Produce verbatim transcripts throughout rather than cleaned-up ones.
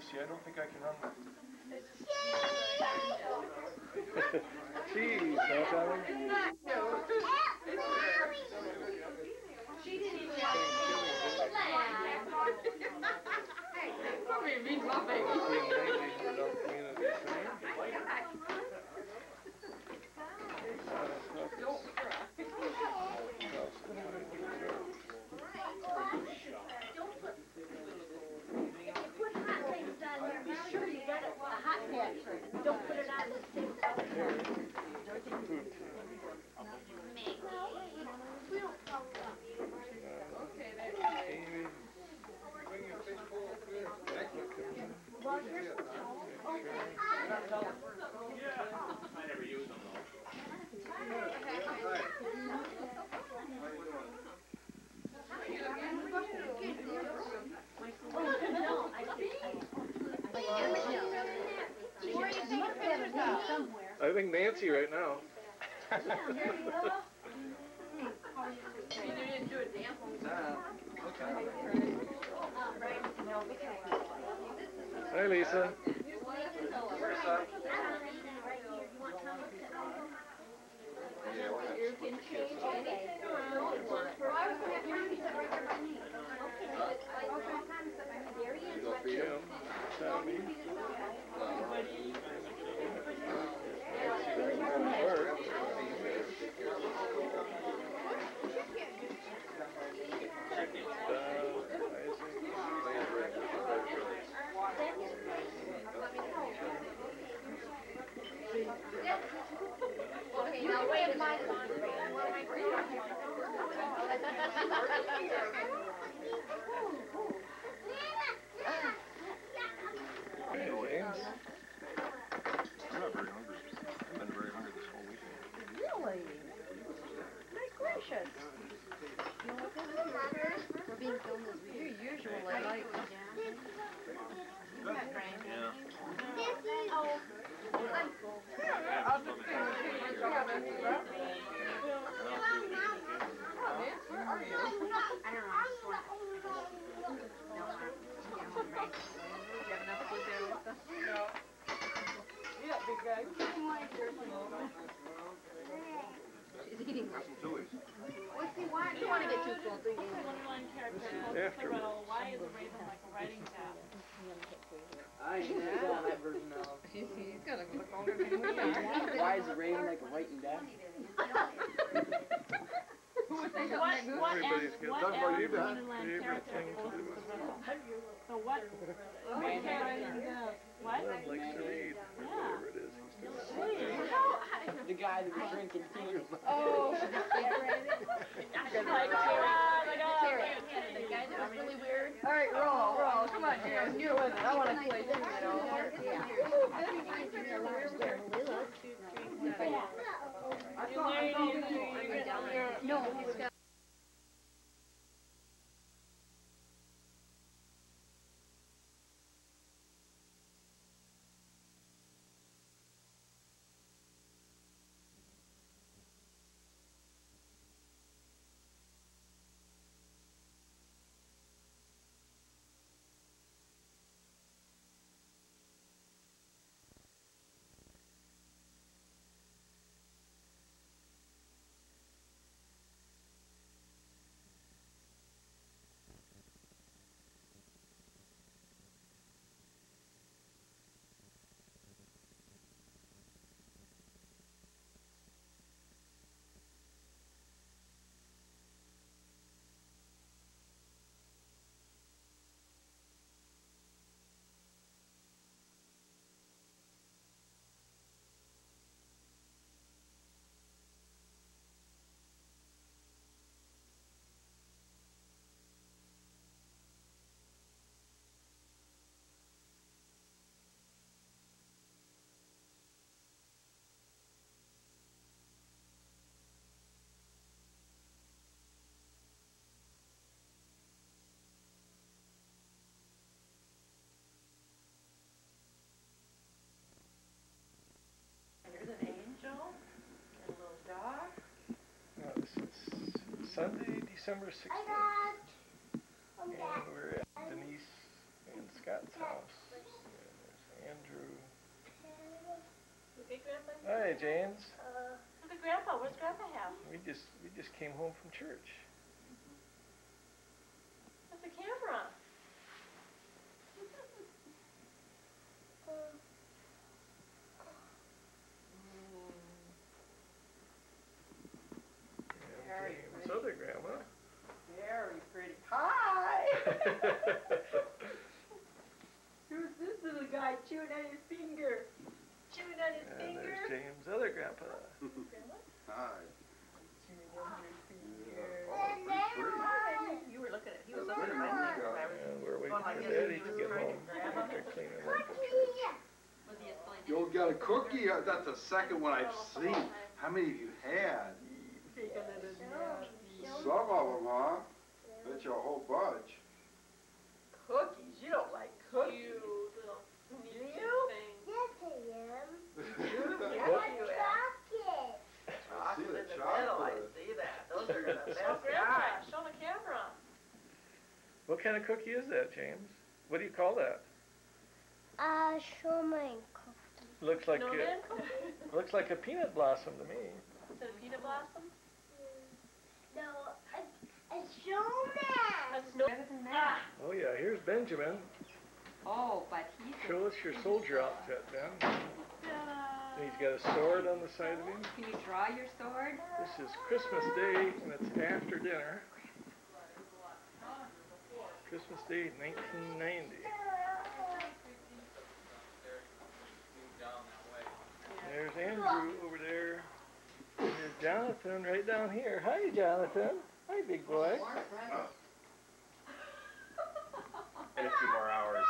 let's see, I don't think I can run that. Jeez, that's how She didn't even have to mean nothing. Don't cry. Be sure you got a hot pot. Don't put it on the sink. Okay, there Amy. Well, here's the I never use them though. I think Nancy right now. You didn't do a damn Hi, Lisa. You can change anything around. Jim. Tommy. Okay, now wait a minute. Hey, James. I'm not very hungry. I've been very hungry this whole weekend. Really? My gracious. You know what this is? We're being filmed this week. You're usually like... Yeah. She's eating them. Chilies. What's he want? You don't want to get too full, do you? One character After. why is a raven like a writing tab? I ain't saw that version of. He's, he's gonna look older than we are. Why is a raven like a writing desk? Who would think of What, that? what, Everybody's an- good. what Talk about you, Alice Ben. Wonderland Favorite character thing to poses do. the riddle? So what, what character, what? Glenn likes to read. Whatever it is. The guy that was drinking tea. Oh, Like, ah, like, ah. the guy that was really weird. All right, roll, roll. Come on, Jared. You're with it. I want to play too, you know. No, he's got... Uh, this is Sunday, December sixteenth. And we're at Denise and Scott's house. Hi, James. Look at Grandpa. What does Grandpa have? We just we just came home from church. What's the camera? Very James' other grandma. Very pretty. Hi! Who's this little guy chewing on his finger? Chewing on his And finger? there's James' other grandpa. Hi. You were looking at, he was looking at my finger. And we're waiting for Daddy to get home. They're cleaning up the church. You got a cookie? Uh, That's the second one I've seen. How many have you had? Some of them, huh? Bet you a whole bunch. Cookies? You don't like cookies. You little sneaky You? thing. Yes, you have. I see Chocolate the in the middle, I chocolate. see that. Those are the best. Show Grandpa. Show the camera. What kind of cookie is that, James? What do you call that? Uh, snowman cookie. Looks like Snowman a, cookie? looks like a peanut blossom to me. Is it a peanut blossom? No, a, a snowman. A snow. Better than that. Oh yeah, here's Benjamin. Oh, but he's Show us your soldier outfit, Ben. And he's got a sword on the side of him. Can you draw your sword? This is Christmas Day, and it's after dinner. Christmas Day, nineteen ninety. There's Andrew over there. And there's Jonathan right down here. Hi, Jonathan. Hi, big boy. In a few more hours.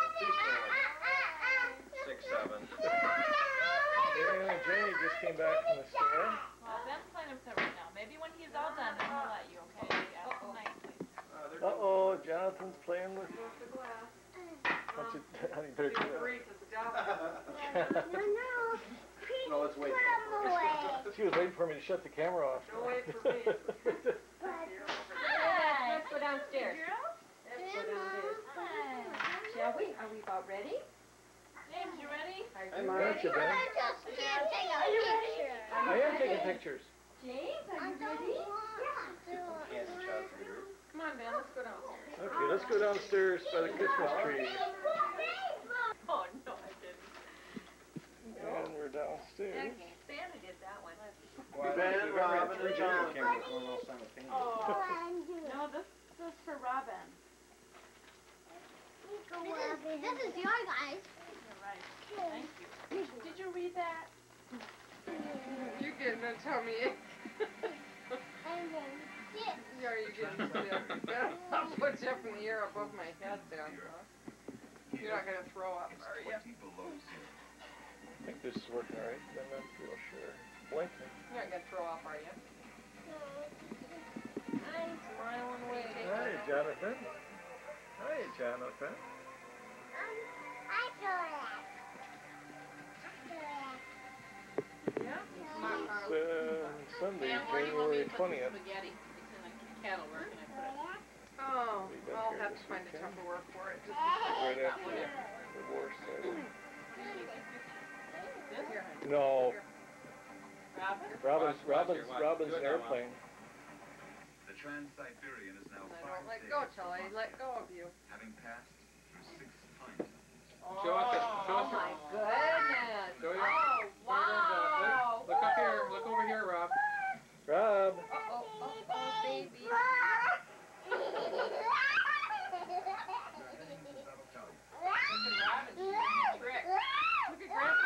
Six, seven. Yeah, Jenny just came back from the store. Well, Ben's playing with it right now. Maybe when he's all done, then he'll let you, okay? Ask him nicely. Uh-oh, Jonathan's playing with... What's it? Honey, better do that. No, no. No, let's wait. Put 'em away. She was waiting for me to shut the camera off. Don't wait for me. Let's go downstairs. Let's go downstairs. Shall we? Are we about ready? James, you ready? Are Hey, you Mark. ready? Gotcha, Ben. Are you ready? I am taking pictures. James, are you ready? Come on, Ben, let's go downstairs. Okay, let's go downstairs by the Christmas tree. Oh, no, I didn't. And we're downstairs. Santa did that one. Ben, Robin, and John. Oh, no, this, this is for Robin. This is your guys. You're right. Thank you. Did you read that? You getting to tell me it? Yeah, you getting sick. I'll put you up in the air above my head then. You're not gonna throw up, are you? I think this is working all right, but I'm not real sure. Blinking. You're not gonna throw up, are you? I'm Smiling away. Hi, Jonathan. Hi, Jonathan. I do that. It's uh, Sunday, January twentieth. Spaghetti. It's in a kettle. Where can I put it? Oh, Be back I'll here have this to find a weekend. Tupperware for it. Just Right after the war started. This here. No, Robin? Robin's, Watch, watch Robin's, here, watch. Robin's Do it now, Mom. airplane. The Trans-Siberian is now I five don't let days go till I let go of you. having passed through six time Show us it. Show us Oh my it. goodness. Show you. Oh, wow. Look, look up here. Look over here, Rob. Rob. Uh-oh, uh-oh, baby. Trick. Look at Grandpa.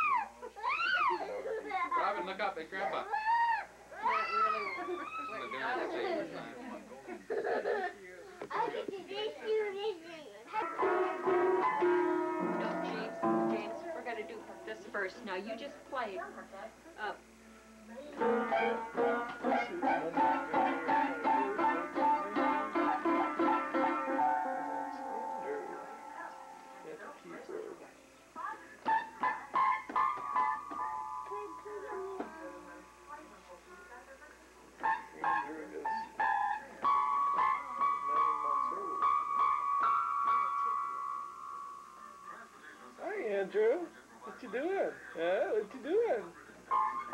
Robin, look up at Grandpa. Not really. This is a dinner table time. No, James, James, we're gonna do this first. Now you just play. Uh, Hi, Andrew. What you doing? Huh? What you doing?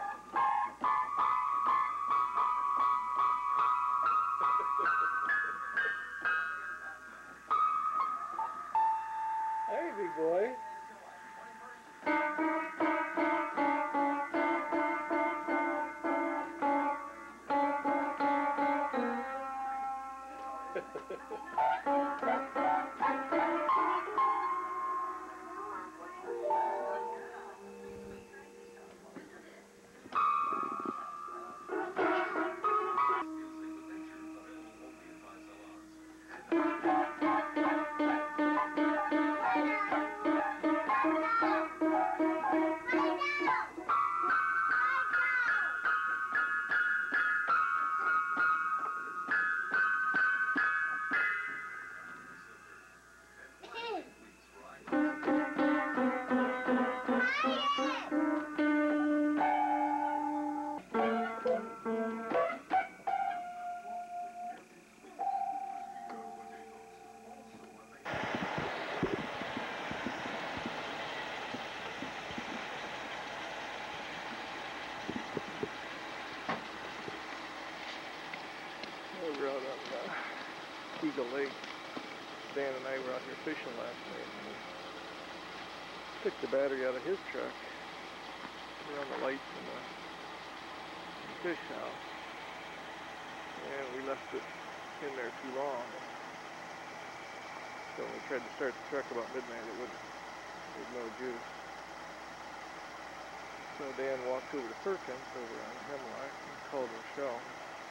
boy. We're out on uh, Eagle Lake. Dan and I were out here fishing last night, and we took the battery out of his truck, put on the lights in the, in the fish house, and we left it in there too long. So when we tried to start the truck about midnight, it would there was no juice. So Dan walked over to Perkins over on Hemlock and called Rochelle.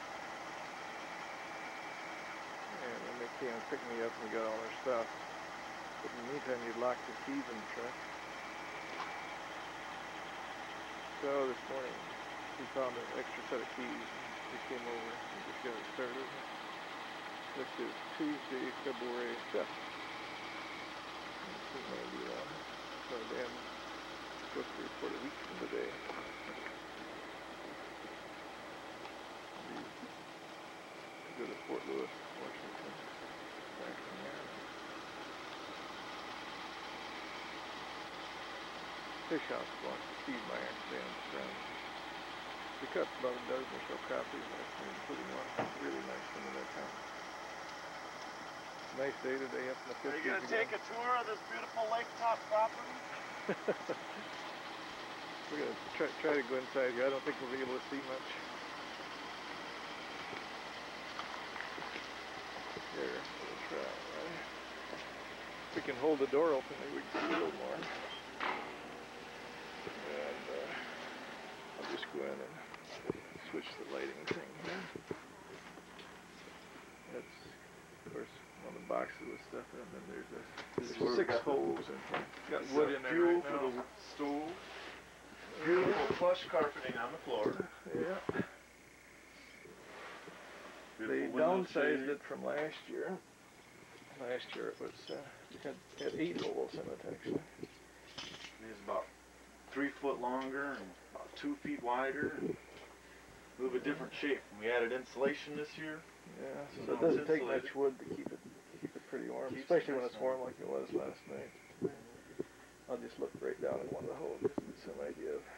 And then they came and picked me up and we got all our stuff. But in the meantime, you'd locked the keys in the truck. So this morning, we found an extra set of keys. We came over and just got it started. This is Tuesday, February fifth. This is ninety-one. So Dan's supposed to report a week from today. Go to Fort Lewis, Washington. Back from there. Fish house belongs to Steve Meyer, Dan's friend. We cut about a dozen or so copies last night, including one really nice one in that town. Nice day today up in the fifties. Are you going to take a tour of this beautiful laketop property? We're going to try, try to go inside here. I don't think we'll be able to see much. Here, we'll try, right? If we can hold the door open, maybe we can see a little more. And uh, I'll just go in and switch the lighting thing here. That's, of course, one of the boxes with stuff in, and then there's a there's six holes in here. Got wood in there Fuel right for now. the stove. Beautiful plush carpeting on the floor. Yeah. They Beautiful window downsized shade. it from last year. Last year it was uh, had, had eight holes in it actually. It's about three foot longer and about two feet wider. And a little bit different shape. We added insulation this year. Yeah, So so it now doesn't it's take insulated. much wood to keep it keep it pretty warm, Keeps it especially when nice it's and warm like it was last night. I'll just look right down in one of the holes just to get some idea of.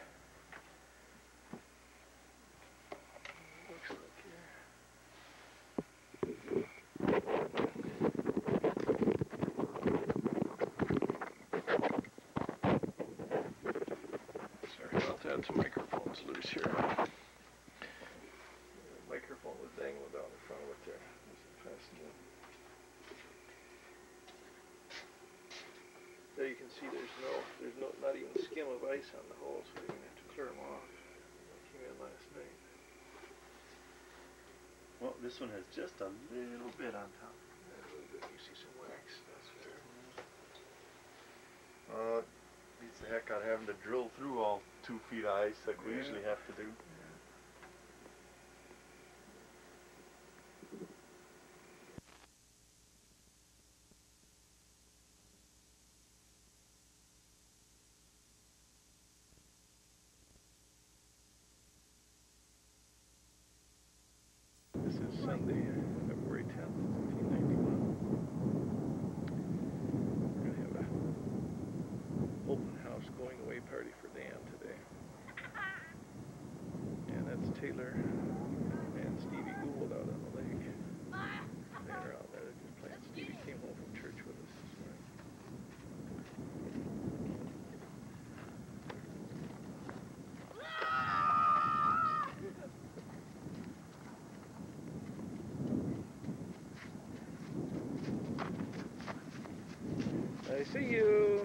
Looks like here. Sorry about that, the microphone's loose here. The microphone was dangling down in front of it there. Just fastened in. There you can see there's no, there's no, not even a skim of ice on the holes, so you're gonna have to clear them off. I came in last night. Well, this one has just a little bit on top. Yeah, a little bit. You see some wax. That's there. Uh, beats the heck out of having to drill through all two feet of ice like we Yeah. usually have to do. This is Sunday, February tenth, nineteen ninety-one. We're gonna have a open house going away party for Dan today. And that's Taylor and Stevie Gould out on the lake. They're out there just playing. Stevie came home from church with us this morning. I see you.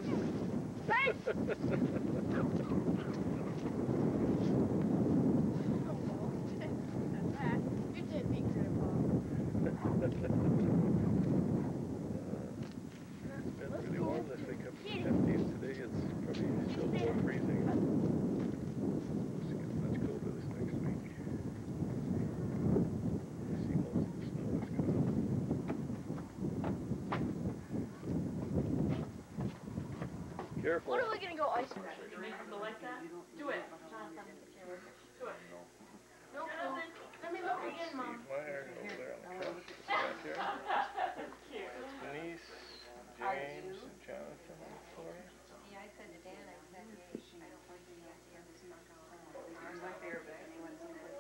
You did me, Grandpa. It's been really warm this week, up in the fifties today. It's probably still below freezing. It's going to get much colder this next week. You see most of the snow is gone. Careful. When are we gonna go ice cream? Did you make them go like that? Do it, Jonathan. Do it. No, no. Let me look again, Mom. Steve Meyer over there on the couch. This guy here. That's Denise, James, and Jonathan on the floor. Yeah, I said to Dan, I said, I don't like the idea of this muck out. Ours my favorite, but anyone's in it.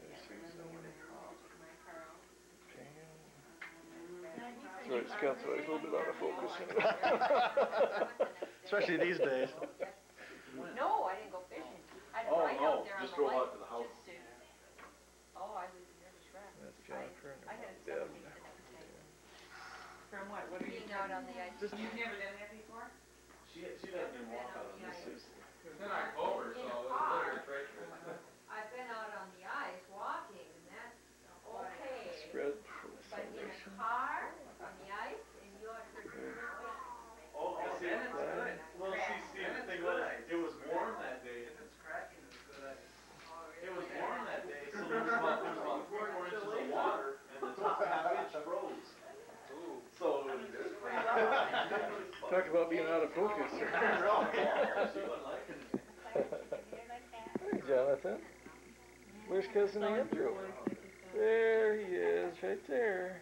Sorry, Scott's always a little bit out of focus anyway. Especially these days. No, I didn't go fishing. I had to Oh, ride no, out there on just the drove lake. out to the house. Oh, I was near the track. That's Jennifer I had and a Deb. seven week the next day. From what, what are you Being out on the ice. Just, you've never done that before? She, she doesn't even walk out on this season. It was in October, so it was literally treacherous. I've been out on the ice walking, and that's okay. Spread for the But in a foundation. car, on the ice, and you are for Oh, see, then it's good. well, see, Steve, the thing was, it was warm that day. If it's cracking, it's good ice. It was warm that day, so there was about, there was about four more inches of water, and the top half inch froze. So, it was good. Talk about being out of focus. She wasn't liking it. Hey, Jonathan. Where's cousin Andrew? There he is, right there.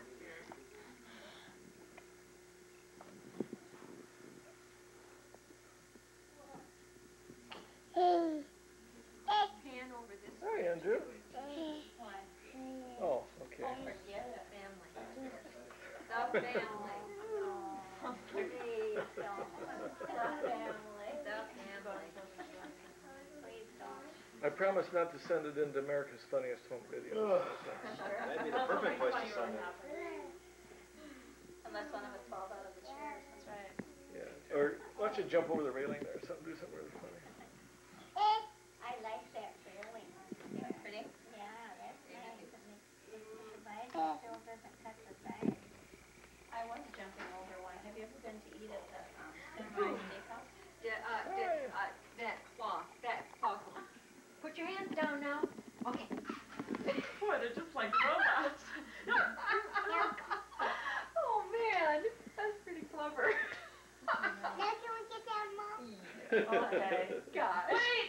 Pan over this. Hi, Andrew. Oh, okay. Don't forget the family. The family. Please don't. The family. The family. Please don't. I promise not to send it into America's Funniest Home Videos. That'd be the perfect place to send it. Unless one of us falls out of the chairs, that's right. Yeah. Or why don't you jump over the railing there or something, do something really funny. I like that feeling. Pretty? Yeah, that's nice. It makes, the bag still doesn't touch the bag. I was jumping over one. Have you ever been to eat at the um, Sunrise Steakhouse? Yeah, uh, that, uh, that cloth, that cloth. Put your hands down now. Okay. Boy, they're just like robots. Oh, man. That's pretty clever. Now can we get that, Mom? Okay. Gosh. Wait!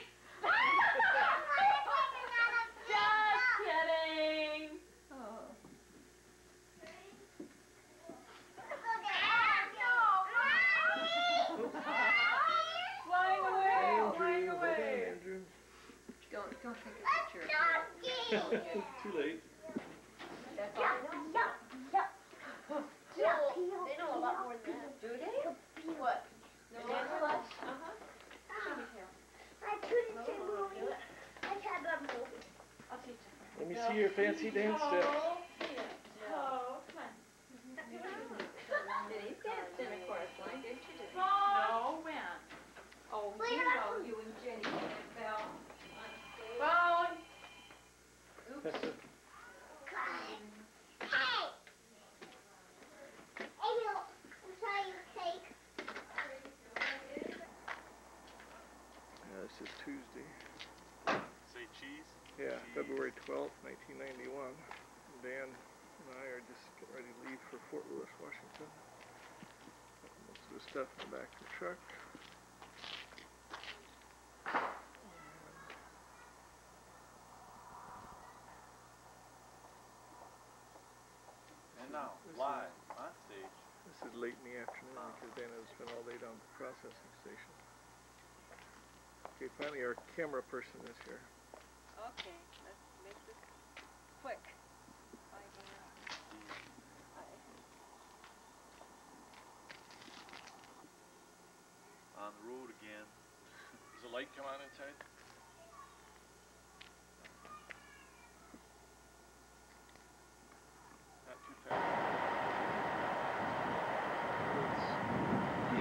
Just kidding! Oh. Flying away! Andrew, Flying hold away! on, Andrew. Don't, don't take a picture. Too late. That's all I know. They know a lot more than that. Do they? What? No, uh-huh. I couldn't say movie. I tried that movie. I'll teach you. Let me see your fancy dance steps. Oh, come on. Denise danced in a chorus line, didn't you? Denise? No, when? Oh, you know, you and Jenny danced Belle on stage. Phone! Oops. Hey! Hey, you, I'm sorry, cake. Yeah, this is Tuesday. Say cheese? Yeah, February twelfth, nineteen ninety-one. Dan and I are just getting ready to leave for Fort Lewis, Washington. Most of the stuff in the back of the truck. And now, live, on stage. This is late in the afternoon because Dan has spent all day down at the processing station. Okay, finally our camera person is here. Okay, let's make this quick. Bye, Dan. Bye. On the road again. Does the light come on inside? Not too fast.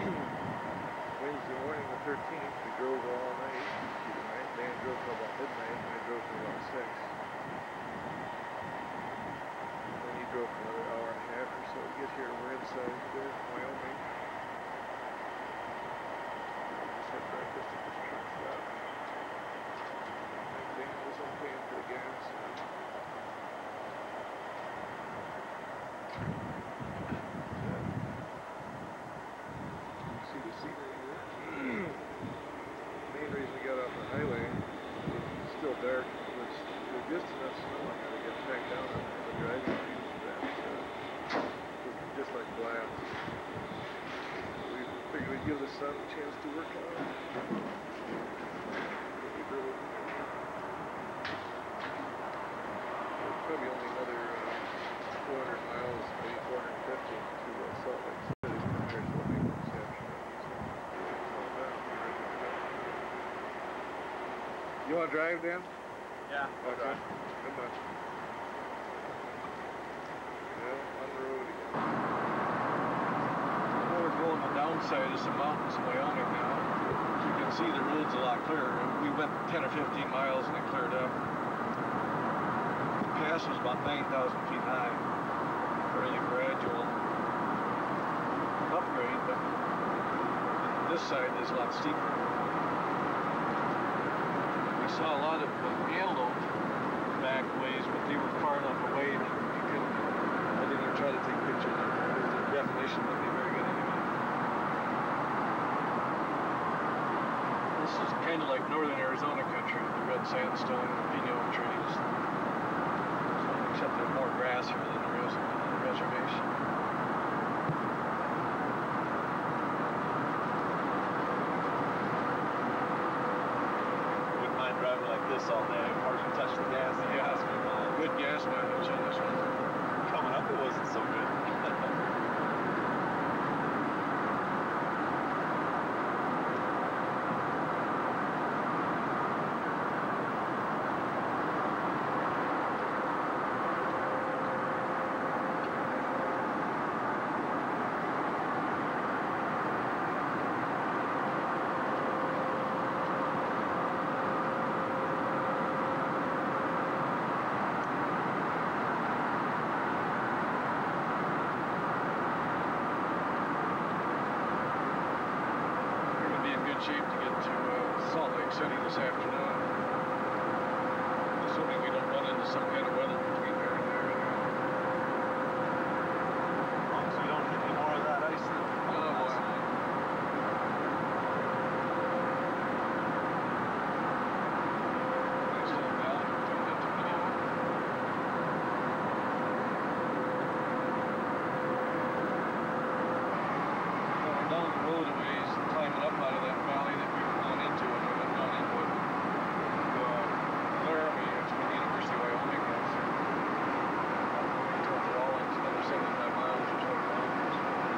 give the sun a chance to work on it. Probably only another uh, four hundred miles, maybe four hundred fifty to uh, Salt Lake City compared to what we did this afternoon. So, you want to drive, Dan? Yeah. Okay. Come on. Yeah, on the road again. Well, we're going the downside of some mountains in Wyoming now. As you can see, the road's a lot clearer. We went ten or fifteen miles and it cleared up. The pass was about nine thousand feet high. Fairly gradual upgrade, but this side is a lot steeper. We saw a lot of uh, antelope back ways, but they were far enough away that you couldn't, I didn't even try to take pictures of them. The definition wouldn't be very good anyway. This is kind of like northern Arizona country, the red sandstone and pinon trees. Except there's more grass here than there is on the reservation. Wouldn't mind driving like this all day. Hardly touch the gas. Yeah, good gas mileage on this one. Coming up, it wasn't so good. Shape to get to uh, Salt Lake City this afternoon, assuming we don't run into some kind of weather between here and there. As long as we don't hit any more of that ice. Oh boy. Nice little valley we're coming into anyway. Going down the road a ways and climbing up out of that valley that we were going into when we went down into it. Uh, Laramie, it's where the University of Wyoming is. Towards Rawlins, another seventy-five miles or so kilometers.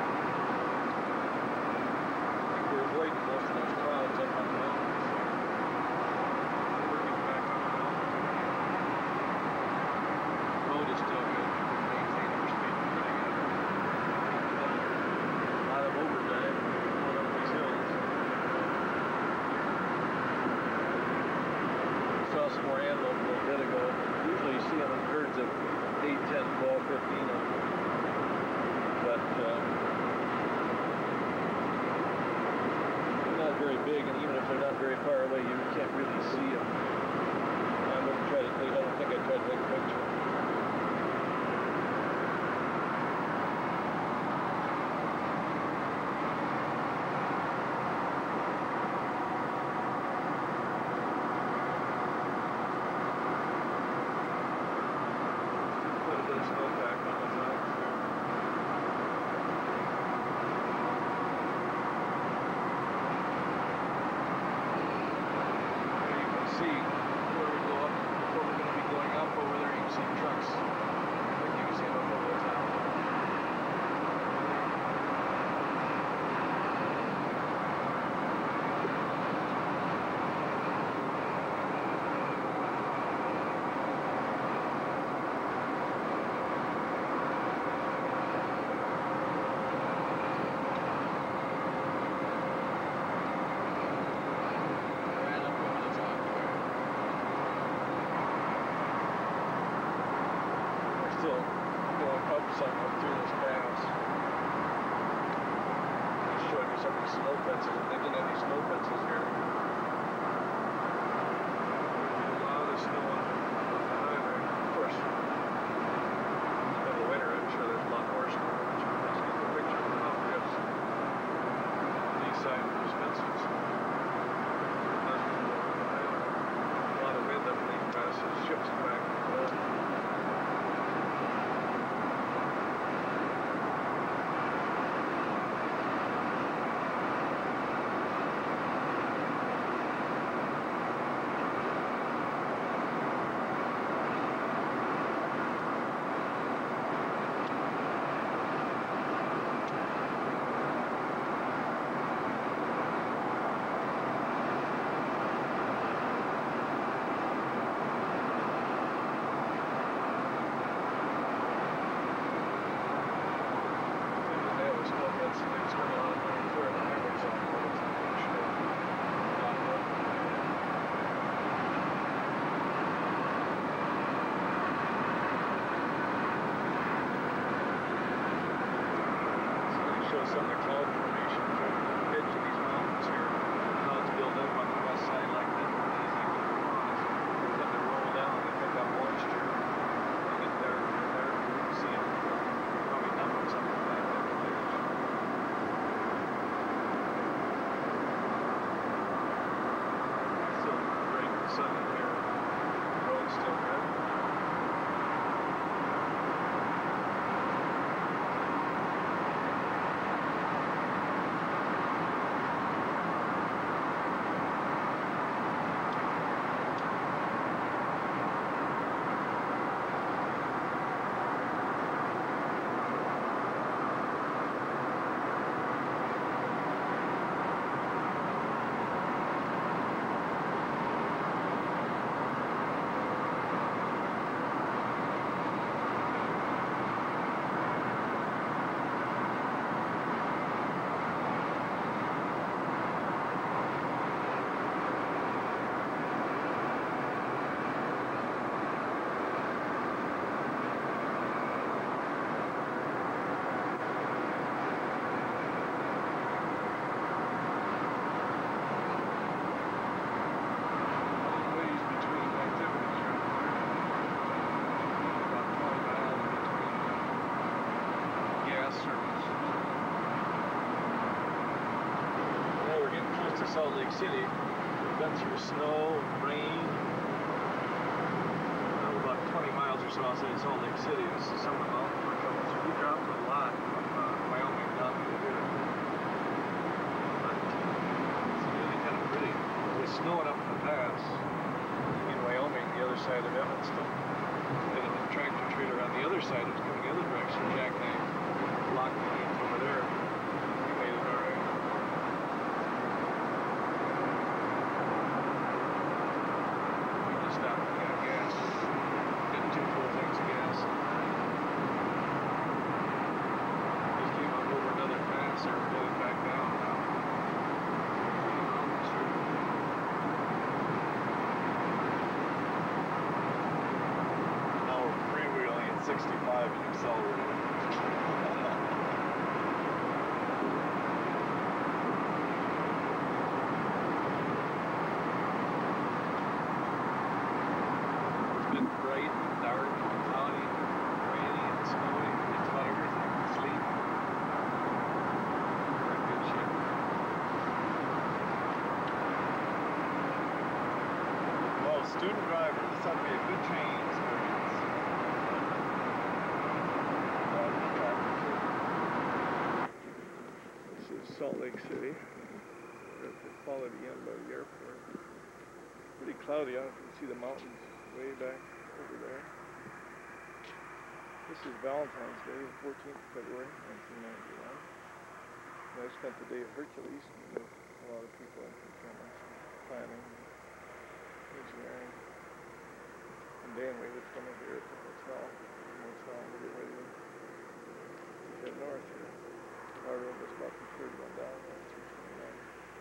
I think we're avoiding most of those clouds up on the mountains. Working back up the mountain. The road is still good. We're maintaining our speed pretty good. A lot of overdrive going up these hills. Saw some more antelope a little bit ago. Usually you see them in herds of eight, ten, twelve, fifteen of them. But uh, they're not very big, and even if they're not very far away, you can't really see them. I wouldn't try to take, I don't think I'd try to take a picture. Put a bit of snowpack on the top. There you can see where we go up, before we're going to be going up over there, you can see trucks. Like you can see them up over the top. Right up over the top there. We're still going up some up through this pass. He's showing me some of these snow fences. They didn't have these snow fences here. A lot of the snow on the highway. Of course, in the winter, I'm sure there's a lot more snow. But you can just get the picture of how it is. These side of those fences. A lot of wind up in these passes. Ships back and forth. to Salt Lake City. We've been through snow, rain. Uh, about twenty miles or so outside of Salt Lake City. This is some of the mountains we're coming through. We dropped a lot from uh, Wyoming down to here. But it's really kind of pretty. It was snowing up in the pass in Wyoming, the other side of Evanston. They had a tractor trailer on the other side that was coming the other direction. Jack and I blocked the lanes over there. We made it all right. We just stopped and got gas. Getting two full tanks of gas. Just came up over another pass there. We're headed back down now. Now we're freewheeling at sixty-five and accelerating. It's been bright and dark and cloudy, rainy and snowy. It's about everything. Sleep. We're in good shape. Well, student driver, this ought to be a good training experience. This is Salt Lake City. We're at the Quality Inn by the airport. Pretty cloudy. I don't know if you can see the mountains way back over there. This is Valentine's Day, the fourteenth of February, nineteen ninety-one. And I spent the day at Hercules with a lot of people in procurement, planning, engineering. And Dan waited for me here at the hotel. The motel, we'll get ready to head north here. Our room was about the third one down, one through twenty-nine.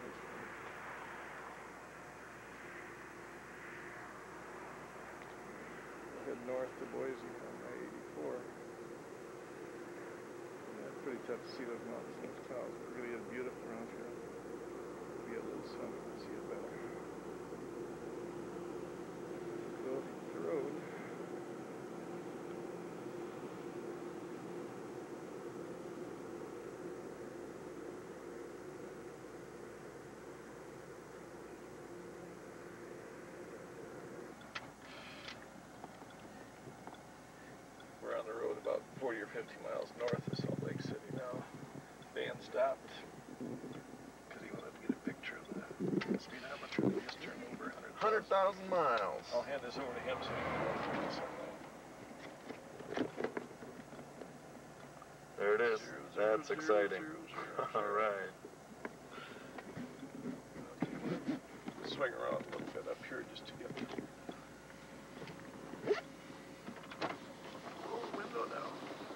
Head north to Boise on I eighty-four. Yeah, it's pretty tough to see those mountains and those clouds, but really is beautiful around here. If we get a little sun, we can see it better. Go the road. We're on the road about forty or fifty miles north of Salt Lake City now. Dan stopped because he wanted to get a picture of the speedometer. We just turned over one hundred thousand. one hundred thousand miles. I'll hand this over to him so he can go through this sometime. There it is. Zero, zero, That's zero, exciting. zero, zero, All right. Swing around a little bit up here just to get roll the window down.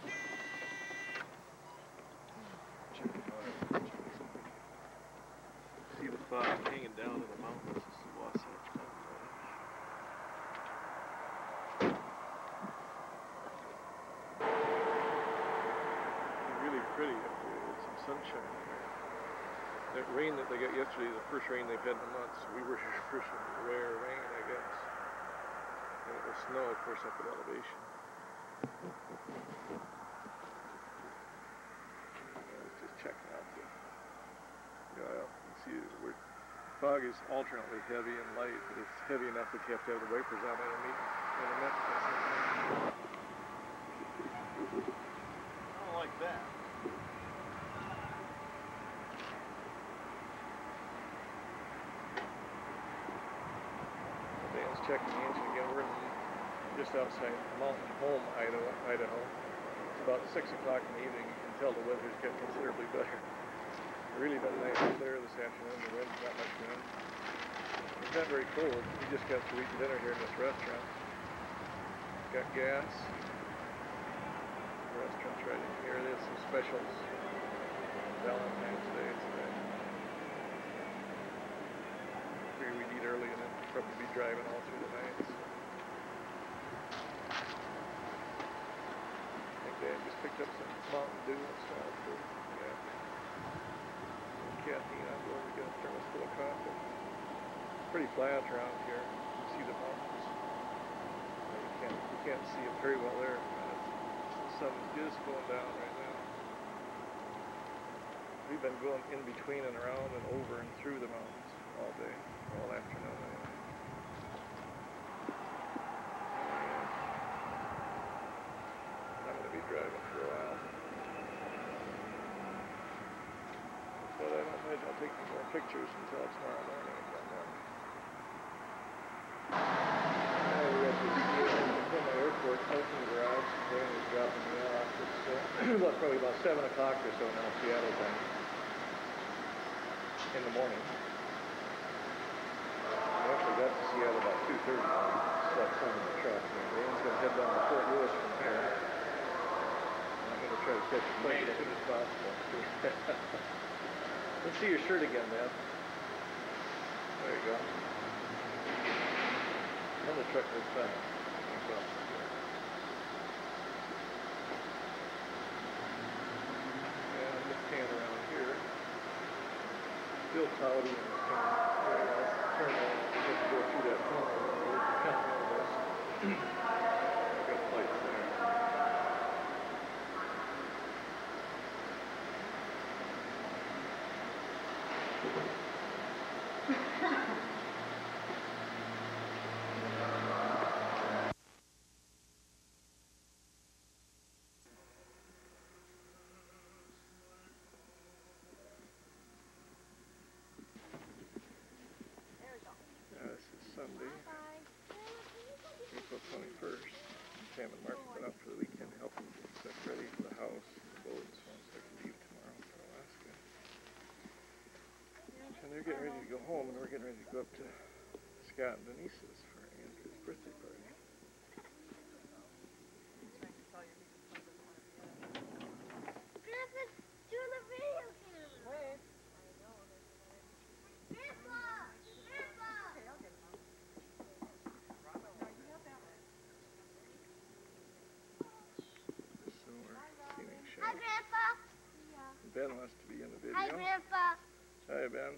Check it out. See the fog hanging down in the mountains. This is Wasatch Mountain Range. Really pretty up here with some sunshine here. That rain that they got yesterday is the first rain they've had in a month, so we were here for some rare rain, I guess. And it was snow, of course, up at elevation. I was just checking out the, yeah, you see, we're, fog is alternately heavy and light, but it's heavy enough that you have to have the wipers on intermittent. intermittent. I don't like that. Dan's checking the engine again. We're in just outside Mountain Home, Idaho. Idaho. It's about six o'clock in the evening. You can tell the weather's got considerably better. It's really been nice up there this afternoon. The wind's not much wind. It's not very cold. We just got to eat dinner here in this restaurant. Got gas. The restaurant's right in here. There's some specials. Valentine's Day today. Figured we'd eat early and then probably be driving all through the night. I think Dan just picked up some Mountain Dew and stuff. Yeah. Caffeine on board. We got a thermos full of coffee. Pretty flat around here. You see the mountains. You can't, you can't see it very well there. The sun's just going down right now. we've been going in between and around and over and through the mountains all day, all afternoon anyway. I'm going to be driving for a while. But I don't think I'll take any more pictures until tomorrow morning again then. Now we're at the from my airport parking garage. Wayne was dropping me off. It's uh, about probably about seven o'clock or so now, Seattle time. In the morning. I actually got to Seattle about two thirty. Slept home in the truck. And Wayne's going to head down to Fort Lewis from here. And I'm going to try to catch a flight as soon as possible. Let's see your shirt again, man. There you go. And the truck goes fast. Yeah, I'm just pan around here. Still cloudy and it's kind of very nice. Turn on. Just go through that tunnel. There's the Continental West. Got lights there. Sunday, April twenty-first. Sam and Mark have been up for the weekend helping get stuff ready for the house, the boats, once I can leave tomorrow for Alaska. And they're getting ready to go home, and we're getting ready to go up to Scott and Denise's for Andrew's birthday party. Grandpa's doing a video camera. Wait. Grandpa! Grandpa! So we're seeing show. Hi, Grandpa. Ben wants to be in the video. Hi, Grandpa. Hi, Ben.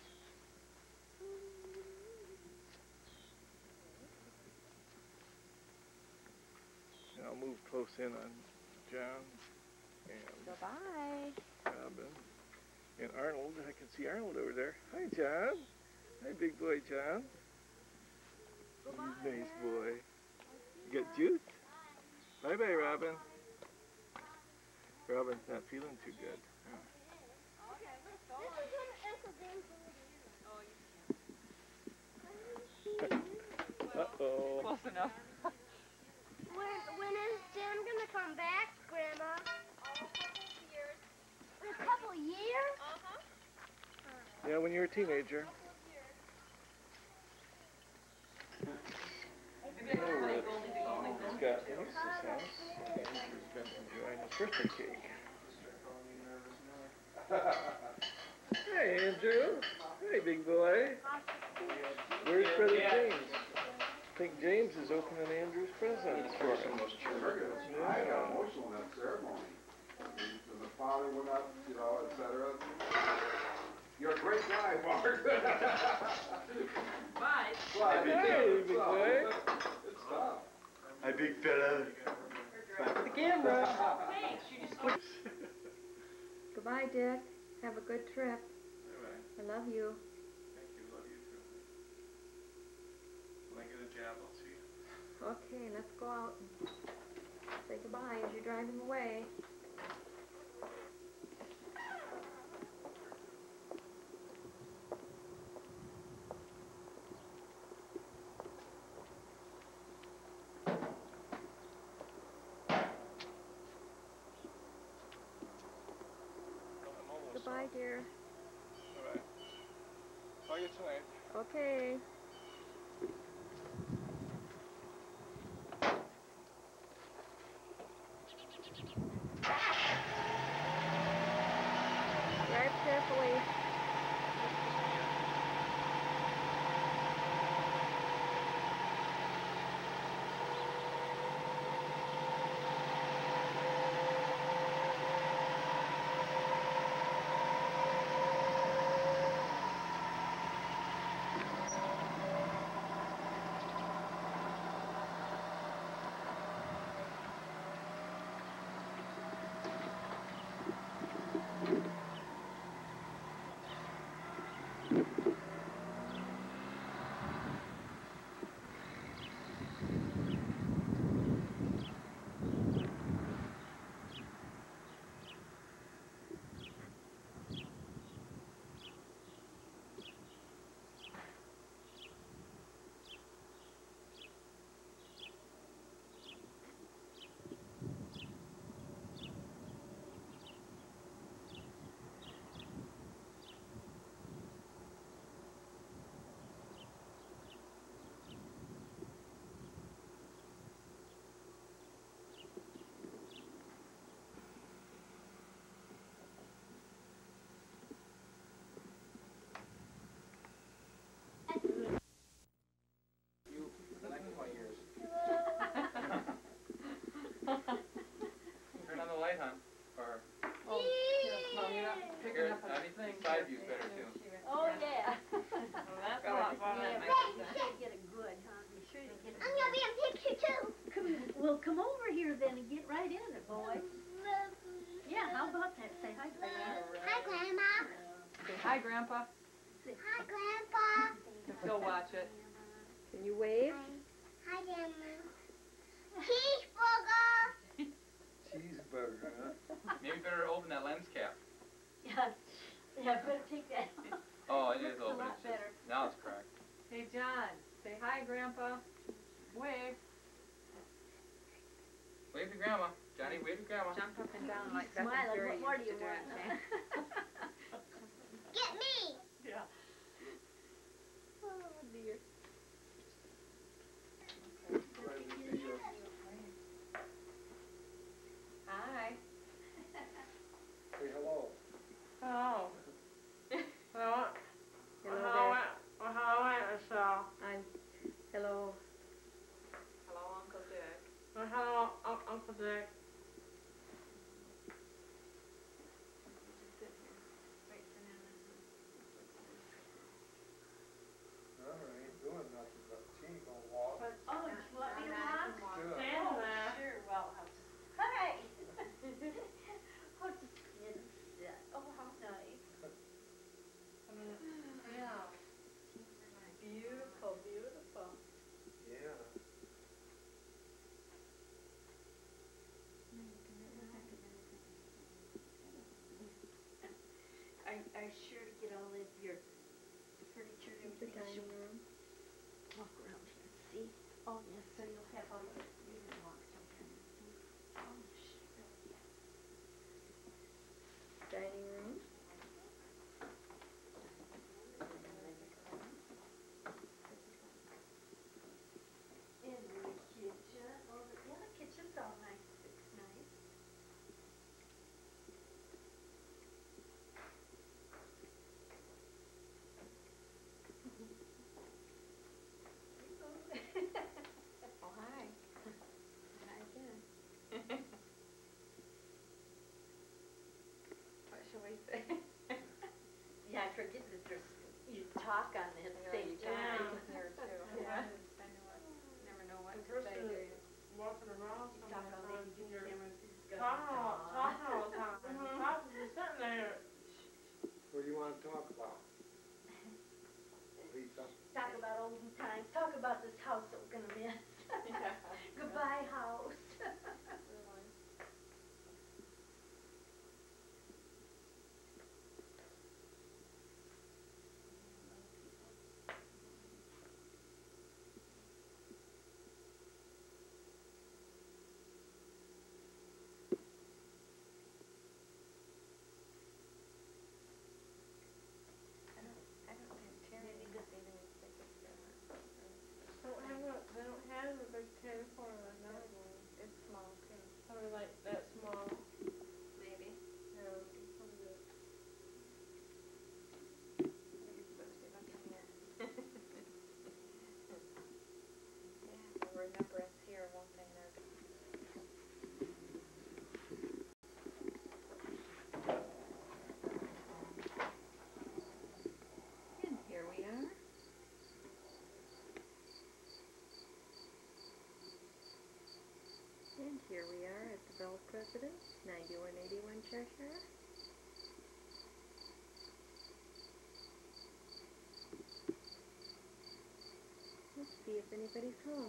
And I'll move close in on John and Bye-bye. Robin and Arnold. I can see Arnold over there. Hi, John. Hi, big boy, John. He's a nice boy. You got juice? Bye-bye, Robin. Robin's not feeling too good. Uh-oh. Close enough. When, when is Jim gonna come back, Grandma? In a couple years? Uh-huh. Yeah, when you're a teenager. Maybe I can play Oh, Goldie it's got Denise's house. Andrew's been enjoying his birthday cake. Hey, Andrew. Hey, big boy. Where's Brother James? I think James is opening Andrew's presents for him. I got emotional in that ceremony. And the father went up, you know, et cetera. You're a great guy, Mark. Bye. Well, Hey, big boy. It's tough. Hi, big fella. Back to the camera. Thanks, you just Goodbye, Dick. Have a good trip. Bye-bye. I love you. Thank you. Love you too. When I get a job, I'll see you. Okay, let's go out and say goodbye as you're driving away. Goodbye, dear. Bye-bye. Call you tonight. Okay. Drive carefully. You, for the next twenty years. Turn on the light, hon. Or, Oh, yeah, no, you're not picking here, up on I the think thing. side view's better too. Oh, yeah. Well, that's a Got lot it. better Yeah, than my but you pizza. should get it good, huh? Be sure to get it I'm gonna good. be in picture too. Come, well, come over here then and get right in it, boy. Yeah, how about that? Say hi, Grandma. Hi, Grandma. Say hi, Grandpa. Hi, Grandpa. If he'll watch it. Can you wave? Hi, Grandma. Cheeseburger. Cheeseburger, huh? Maybe better open that lens cap. Yeah, yeah, better take that. Oh, it is Looks a open. lot It's just, better. now it's cracked. Hey, John, say hi, Grandpa. Wave. Wave to grandma. Johnny, wave to grandma. Jump up and down He's like Beth and smiling. Jerry What more do used you to do want? it, Get me. Yeah. Oh, dear. Hi. Say hello. Oh. Hello. Hello there. Well, how are you, Michelle? I'm, hello. Hello, Uncle Dick. Well, hello, Un- Uncle Dick. Just sit here. Wait for Nana. No, I ain't doing nothing, but she ain't gonna walk. Oh, do you want me to walk? Good. Stand there. Sure, well, I'll just, hi. I'll just sit and sit. Oh, how nice. Yeah. Beautiful, beautiful. Yeah. Are, are you sure to get all of your furniture and everything? The dining room. Walk around here, see? Oh, yes, so you'll have all your, you can walk sometimes. Oh, sure, yeah. Dining room. In the kitchen. Oh, the, yeah, the kitchen's all nice. It's nice. Oh, hi. Hi again. What should we say? Yeah, I forget that there's, you talk on it at the same Yeah. time. Here too. Yeah. I know what, never know what The to say, person do you? walking around You talk all day, sometimes you you're camera, who's got talking the all, dog. talking all the time. Talking, you're sitting there. What do you wanna talk about? Lisa? Talk about olden times, talk about this house that we're gonna miss. Yeah. Goodbye, house. I don't think Terry Maybe would this- be any tickets for that. Don't have a, they don't have a big ten for like that one. It's small too. Probably like that small. Maybe. Yeah, probably that. You're supposed to be looking at. Yeah, they'll remember us here, won't they, Ned? And here we are. And here we are at the Bell President's, ninety-one eighty-one Cheshire. if anybody's home.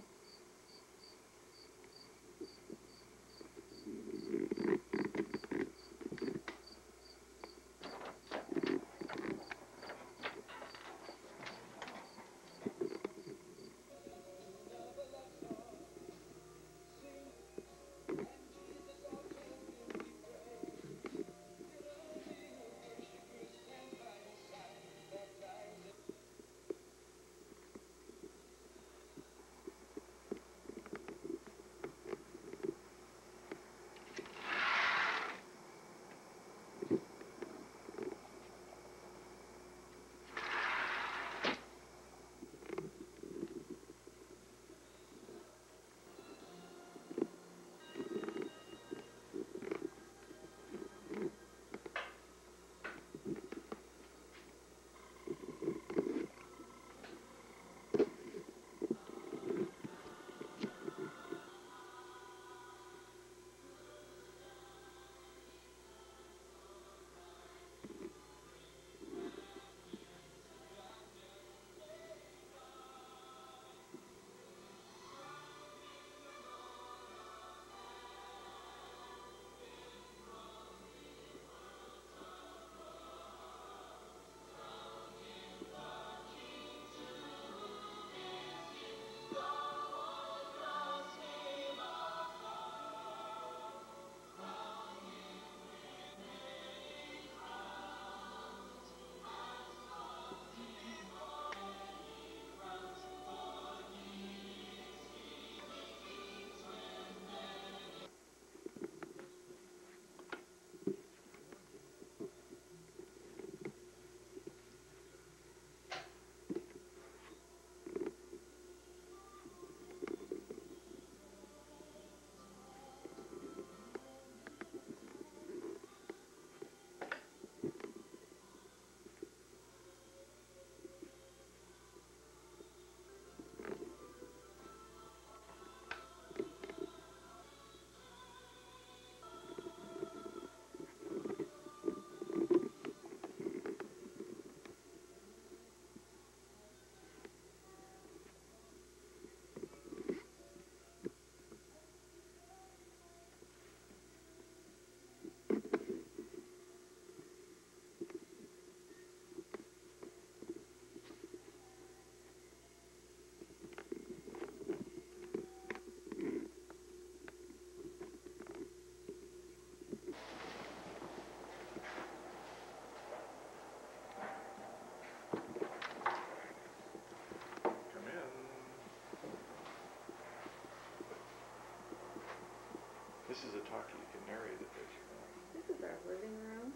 This is a talkie, you can narrate it as you go. This is our living room.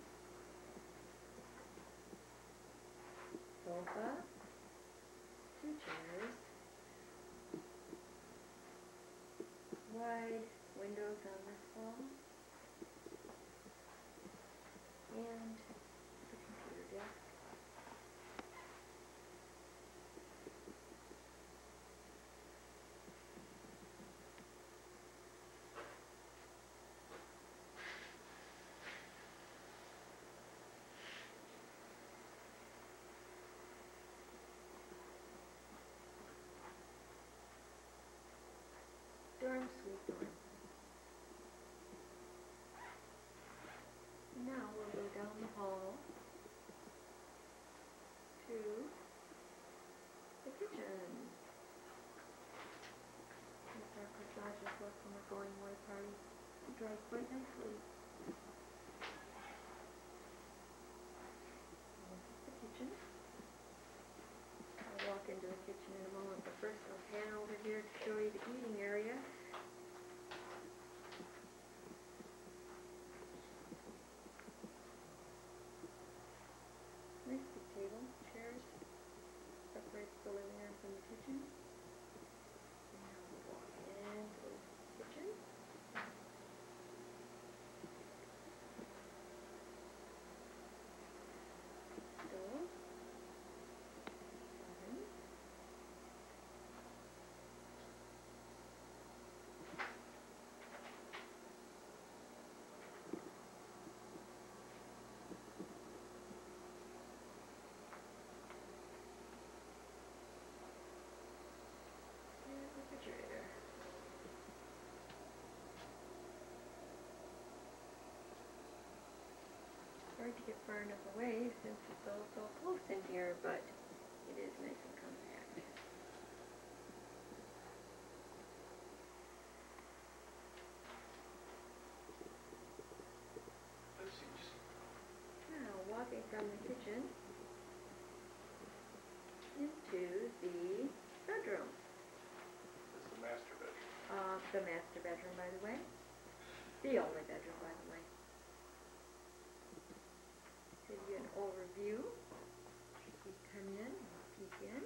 Sofa. Two chairs. Wide windows on this wall. And the computer desk. far enough away since it's all so close in here, but it is nice and compact. Now, walking from the kitchen into the bedroom. This is the master bedroom. Uh, the master bedroom, by the way. The only bedroom, by the way. Give you an overview. You come in and peek in.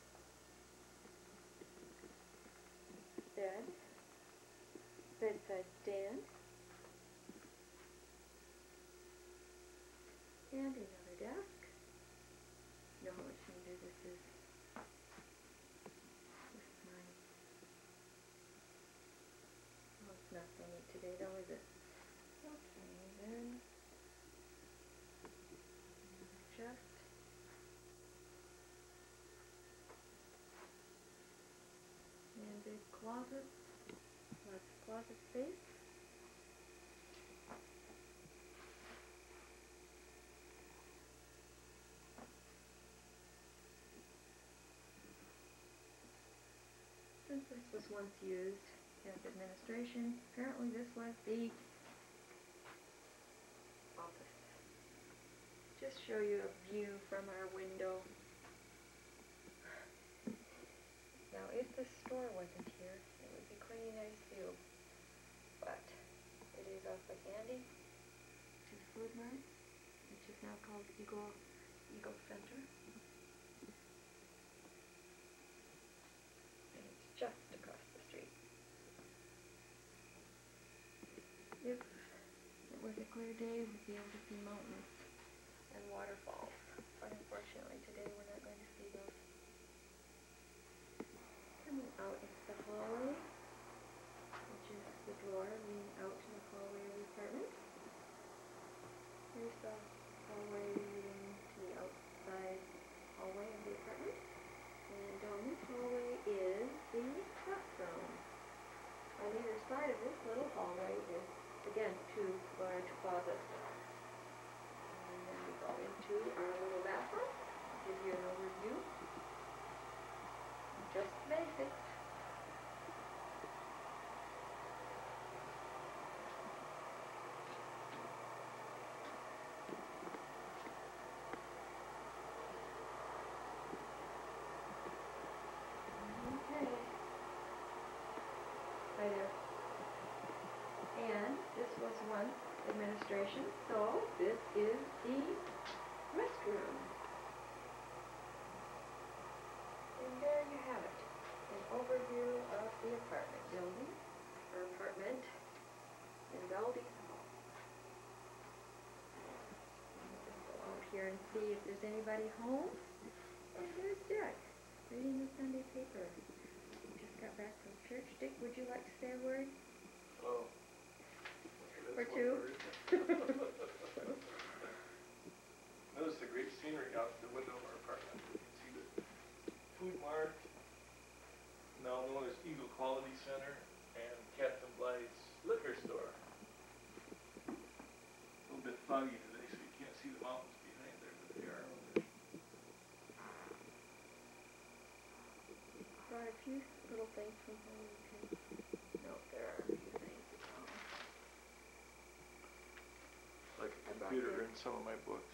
Bed. Bedside stand. And another desk. You know how much neater this is. This is mine. Oh, it's not so neat today though, is it? Okay, then. Chest. And big closet. Lots of closet space. Since this was once used as administration, apparently this was the office. Just show you a view from our window. Now if the store wasn't here, it would be quite a nice view. But it is off by Candy to Food Mart, which is now called Eagle, Eagle Center. Just across the street. If it was a clear day, we'd be able to see mountains and waterfalls. But unfortunately today we're not going to see those. Coming out into the hallway, which is the door leading out to the hallway of the apartment. Here's the hallway leading to the outside hallway of the apartment. And down this hallway is the bathroom. On either side of this little hallway is, again, two large closets. And then we go into our little bathroom. Give you an overview. Just basics. Hi there. And this was once administration, so this is the restroom. And there you have it, an overview of the apartment building, or apartment in Valdez Hall. Just go out here and see if there's anybody home. And there's Dick, reading the Sunday paper. Got back from church. Dick, would you like to say a word? Oh. Or two? Notice the great scenery out the window of our apartment. You can see the Food Mart, now known as Eagle Quality Center, and Captain Blythe's liquor store. A little bit foggy today, so you can't see the mountains behind there, but they are over there. Brought a few little things from home you can note there are things. Like a I brought computer this. and some of my books.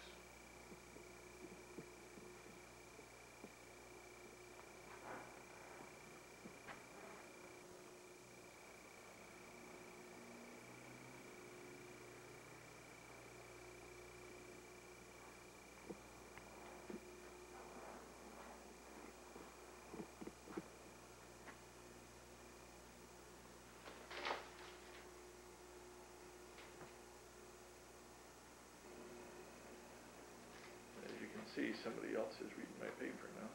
See, somebody else is reading my paper now.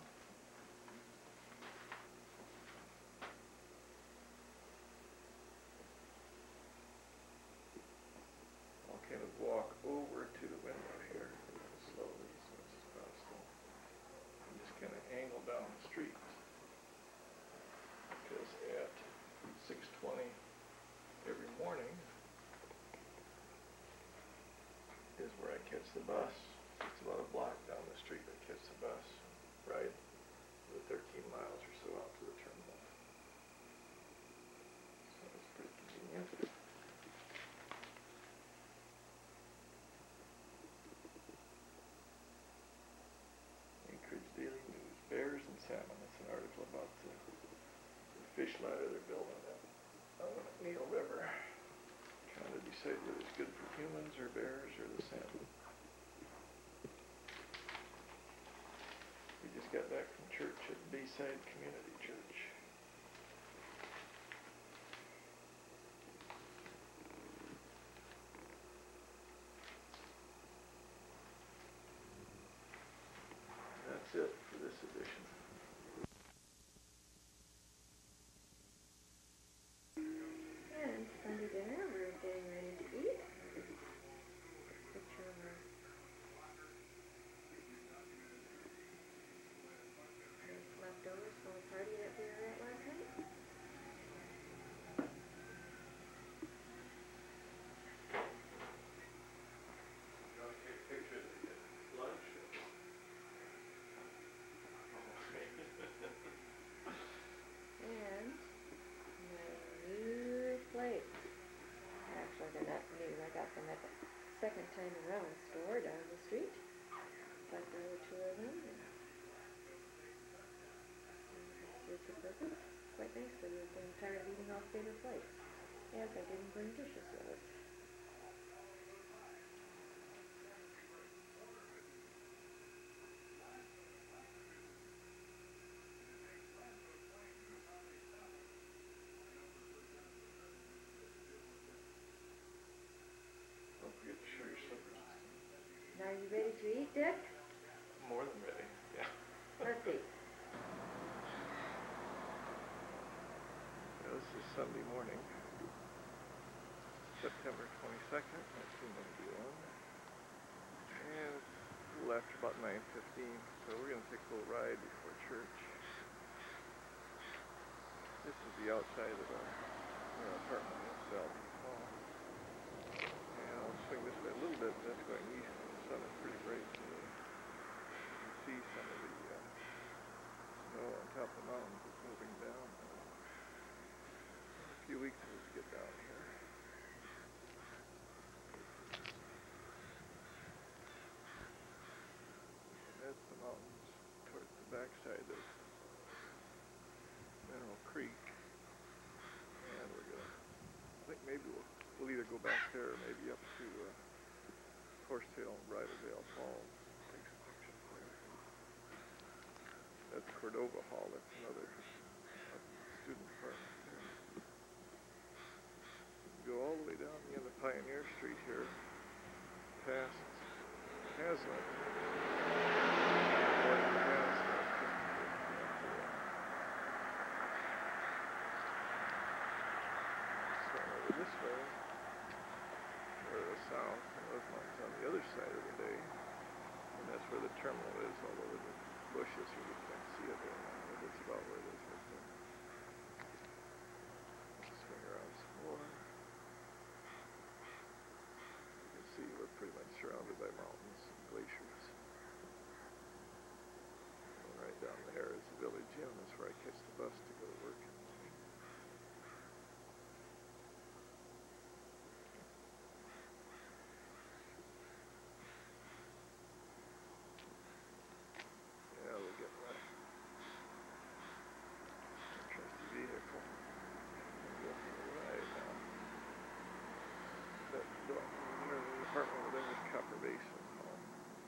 I'll kind of walk over to the window here slowly as much as possible. And just kind of angle down the street. Because at six twenty every morning is where I catch the bus. salmon. It's an article about the, the fish ladder they're building at on the McNeil River. Trying to decide whether it's good for humans or bears or the salmon. We just got back from church at Bayside Community Church. That's it for this edition. And Sunday dinner, we're getting ready to eat. Picture of our nice leftovers from a party that we were at last night. You want to take a picture of the lunch? And my new plates. Actually, they're not new. I got them at the second time around store down the street. But there were two of them. And served the purpose quite nicely. I'm getting tired of eating off paper plates. Yes, I didn't bring dishes with us. Don't forget to show your slippers. Now, are you ready to eat, Dick? More than ready, yeah. Let's eat. Well, this is Sunday morning, September twenty-second, nineteen ninety-one. And it's a little after about nine fifteen, so we're going to take a little ride before church. This is the outside of our, our apartment in Valdez Hall. And I'll swing this way a little bit, but that's going east. The sun is pretty bright today. You can see some of the uh, snow on top of the mountains is moving down. A few weeks till we get down here. And that's the mountains towards the backside of Mineral Creek. And we're gonna, I think maybe we'll, we'll either go back there or maybe up to uh, Horsetail and Bridaldale Falls. Take some pictures there. That's Cordova Hall. That's another uh, student apartment there. Go all the way down the end of Pioneer Street here, past Hazlitt. Going past, uh, so over this way, or the south, and those mountains on the other side of the bay, and that's where the terminal is, although the bushes here you can't see it there now, but that's about where it is right there. Swing around some more. You can see we're pretty much surrounded by mountains and glaciers. And right down there is the village inn. That's where I catch the bus to go to work in the morning. Yeah, we'll get my trusty vehicle and go for a ride now. That door, the apartment over there is Copper Basin Home.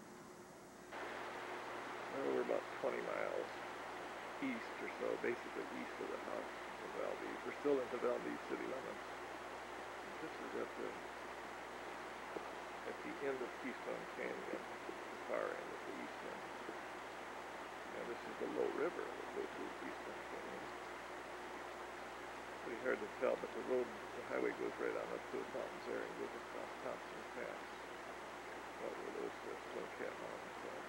Well, we're about twenty miles east or so, basically east of the house in Valdez. We're still in the Valdez city limits. This is at the at the end of Keystone Canyon, the far end at the east end. And this is the low river that goes through Keystone Canyon. Pretty hard to tell, but the road, the highway goes right on up to the mountains there and goes across Thompson Pass. About where those uh, Snow Cat Mountains are.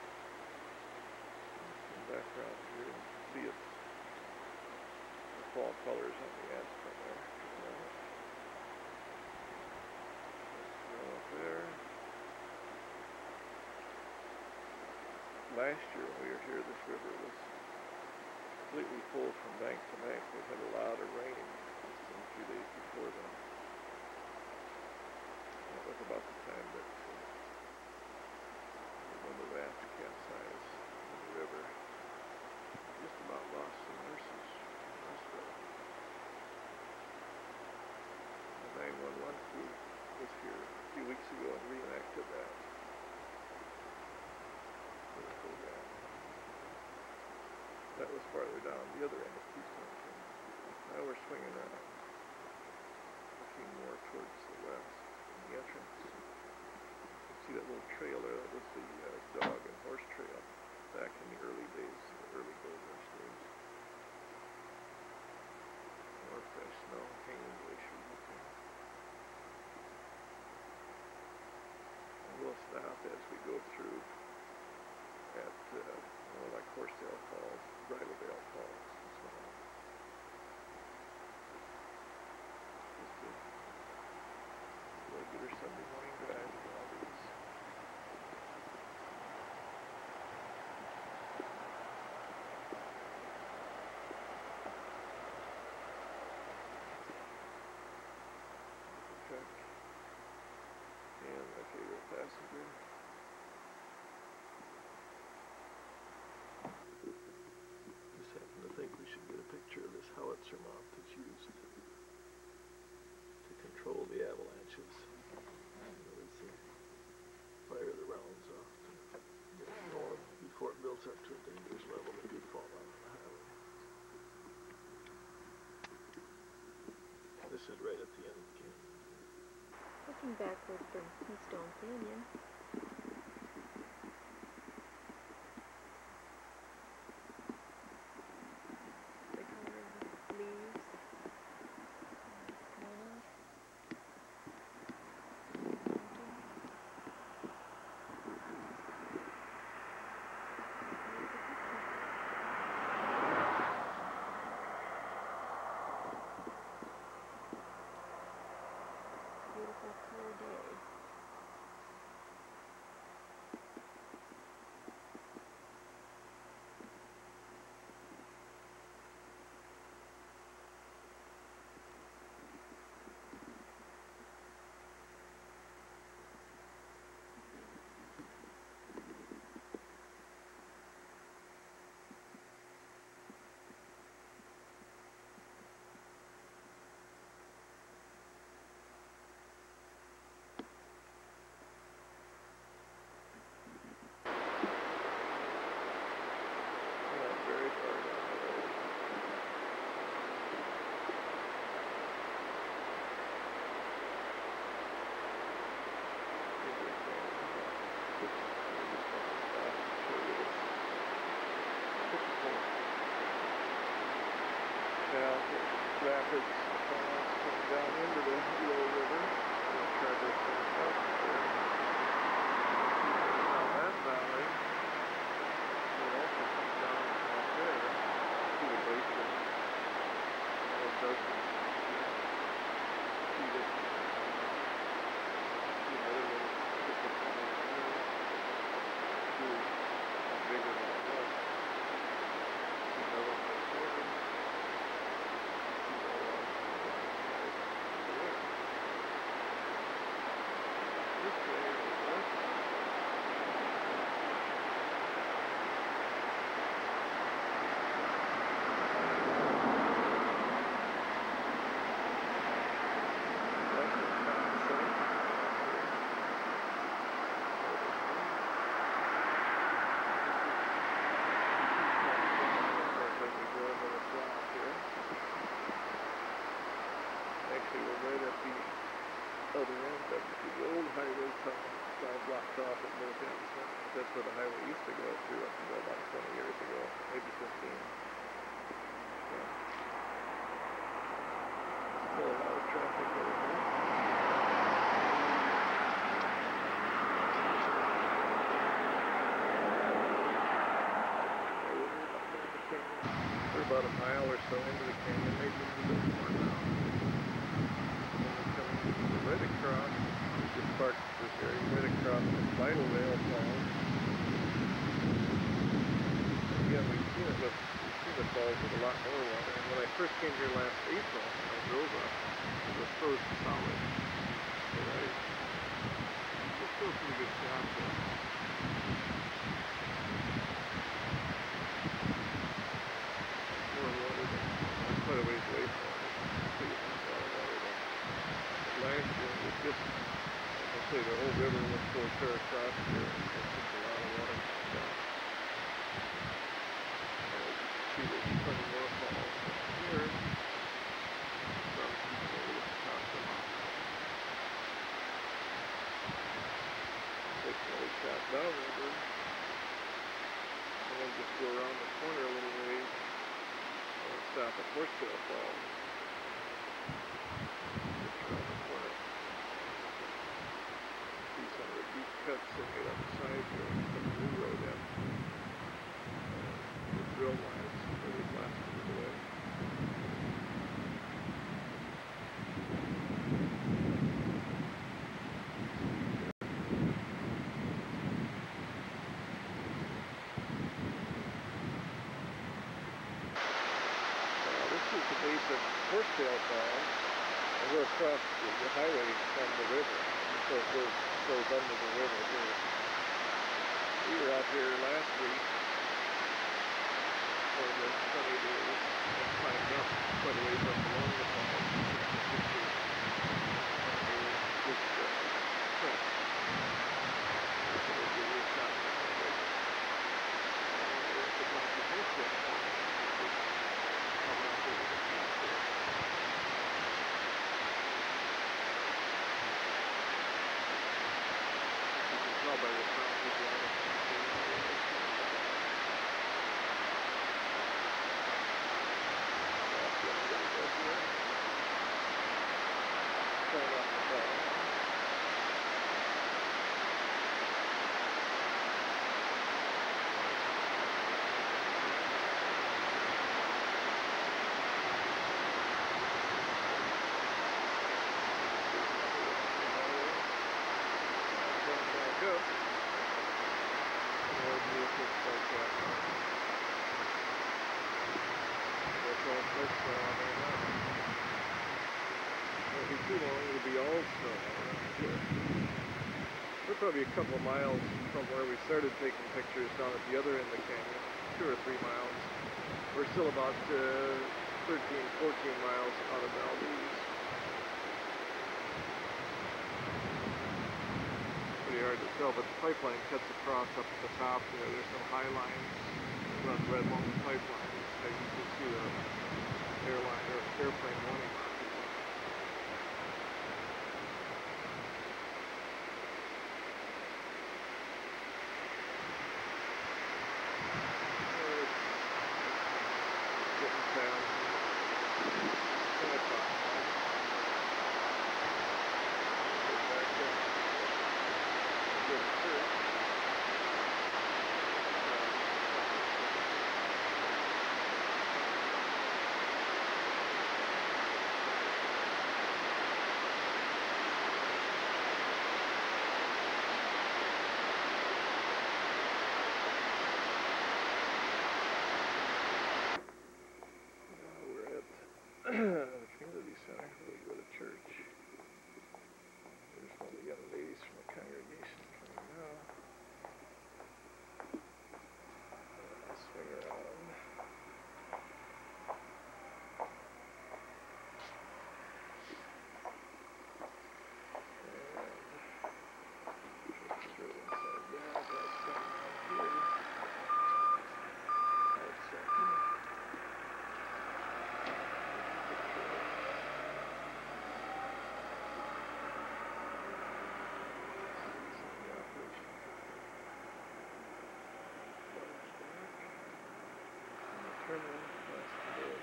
Some background here, you can see it's the fall colors on the aspen there. Let's go up there. Last year when we were here, this river was completely full from bank to bank. We had a lot of rain just in a few days before then. That was about the time that uh, when the raft capsized in the river. Just about That was farther down the other end of Keystone Canyon. Now we're swinging around, looking more towards the west, the entrance. You can see that little trail there, that was the uh, dog and horse trail back in the early days, the early gold rush days. More fresh snow, hanging glacier looking. And we'll stop as we go through at uh, more like Horsetail Falls, Bridledale Falls, and so on. Just a regular Sunday morning drive for all these. Truck and my favorite passenger. Just happen to think we should get a picture of this howitzer mount that's used to control the avalanches. In other words, they fire the rounds off to get it going before it builds up to a dangerous level that could fall out on the highway. This is right at the end of the canyon. Looking backward from Keystone Canyon. The color of the leaves. Mountains. Beautiful clear day. Not very far down the road. Here's our canyon. We just want to stop and show you this typical path of rapids and falls coming down into the Low River. We'll traverse the south there. Down that valley. It also comes down out there to the glacier. And it does see this, see another little strip of canyon here. It's really bigger than it was. See another one right there. See that one right there. This way or west. That's the town site. As we go into the flat here. Actually, we're right at the other end of the old highway tunnel. It's all blocked off at both ends. That's where the highway used to go through up until about twenty years ago, maybe fifteen. So, still a lot of traffic over here. We're about a mile or so into the canyon, maybe a little bit more now. And we're coming right across, we just parked this area, right across the Bridledale Falls. Again, we've seen it with, we've seen the falls with a lot more water. And when I first came here last April, I drove up, it was frozen solid. But I, it's still a pretty good shot there. More water than, I'm quite a ways away from it. It's pretty much a lot of water there. But last year it was just, like I say, the whole river was so clear across here. It's just a lot of water down. Uh, you can see see there's plenty more falls here. So keep going to the top of the mountain. Take another shot downriver. And then just go around the corner a little ways. And stop at Horsetail Falls. Just around the corner. See some of the deep cuts they made on the side here. Some new road in. The drill lines where they blasted it away. Now this is the base of Horsetail Falls. And we're across the, the highway from the river. So it goes, goes under the river here. We were out here last week for the sunny days and climbed up quite a ways up along the falls. This is this uh, crest. So we'll give you a shot of it. And there's the top of Horsetail Falls. Just come up over the top there. By the sound of the other go. More vehicles like that. That's all fresh snow on there now. Won't be too long, it'll be all snow around here. We're probably a couple of miles from where we started taking pictures down at the other end of the canyon. Two or three miles. We're still about uh, thirteen, fourteen miles out of Valdez. Pretty hard to tell, but the pipeline cuts across up at the top there. There's some high lines that run right along the pipeline. As you can see the airline or airplane warning markers. It's getting past ten o'clock. Get back there. The community center where we go to church. There's one of the young ladies from the congregation coming now. I'll swing around. And straight inside there. That's coming out here. Outside here. Turn in past the road.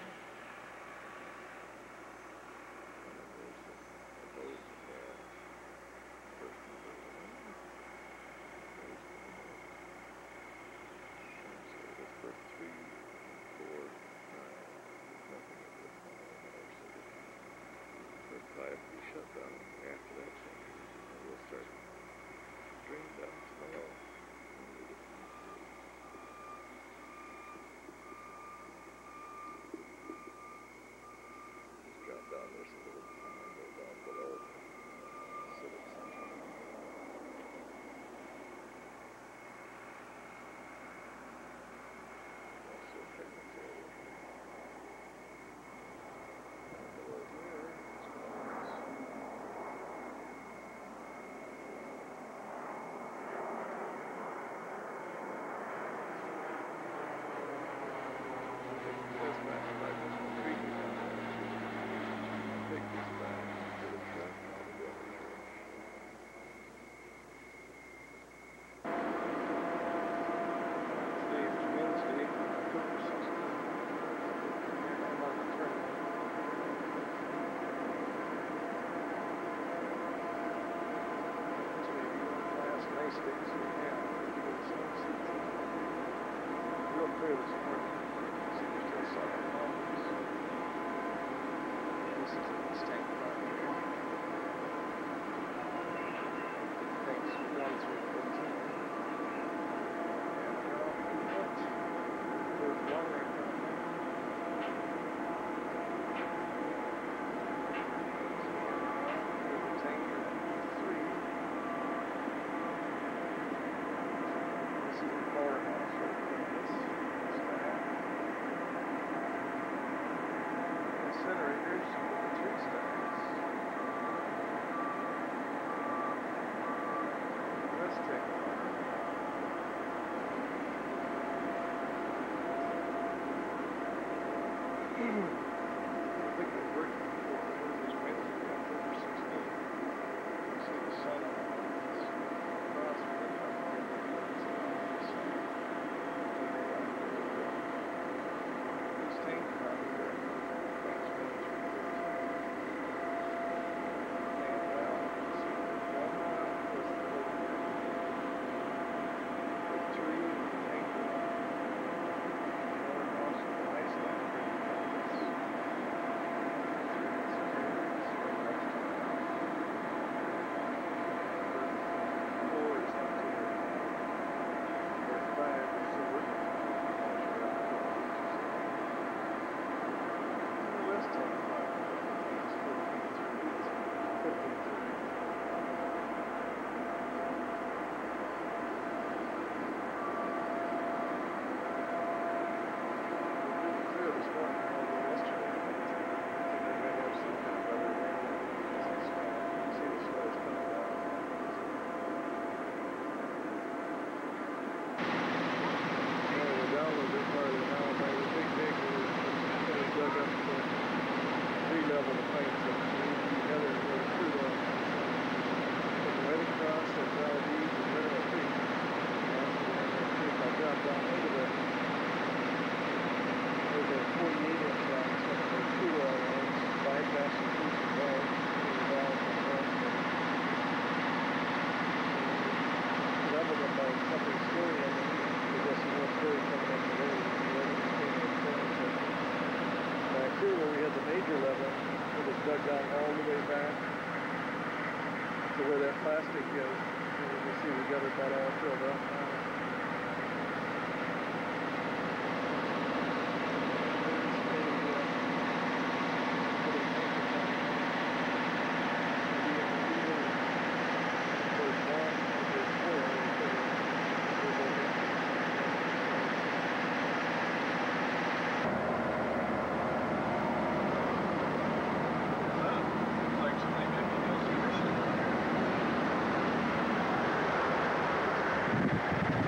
And then there's the, the boat there. First one goes in. There's the boat. And so that's for three, four, nine. Nothing at this one anymore. So for five we shut down after that thing. And we'll start drain down tomorrow. sticks we have. There's some seeds in there. Real clear this morning. See, there's still solid columns. This is this tank right here. Tanks one through fifteen. And well, what? There's one right down there. There's a tanker three. This is the powerhouse right there. This stack. Incinerators with the three stacks. Let's take a look. I think we're working for this Wednesday, October sixteenth. You see the sun on this cross with the top of the this tank right here. That's one through fifteen. And well, see, one mile is the whole thing. The three tank one. One across the ice line. Dug down all the way back to where that plastic is. And you can see we got it about all filled up now. Like something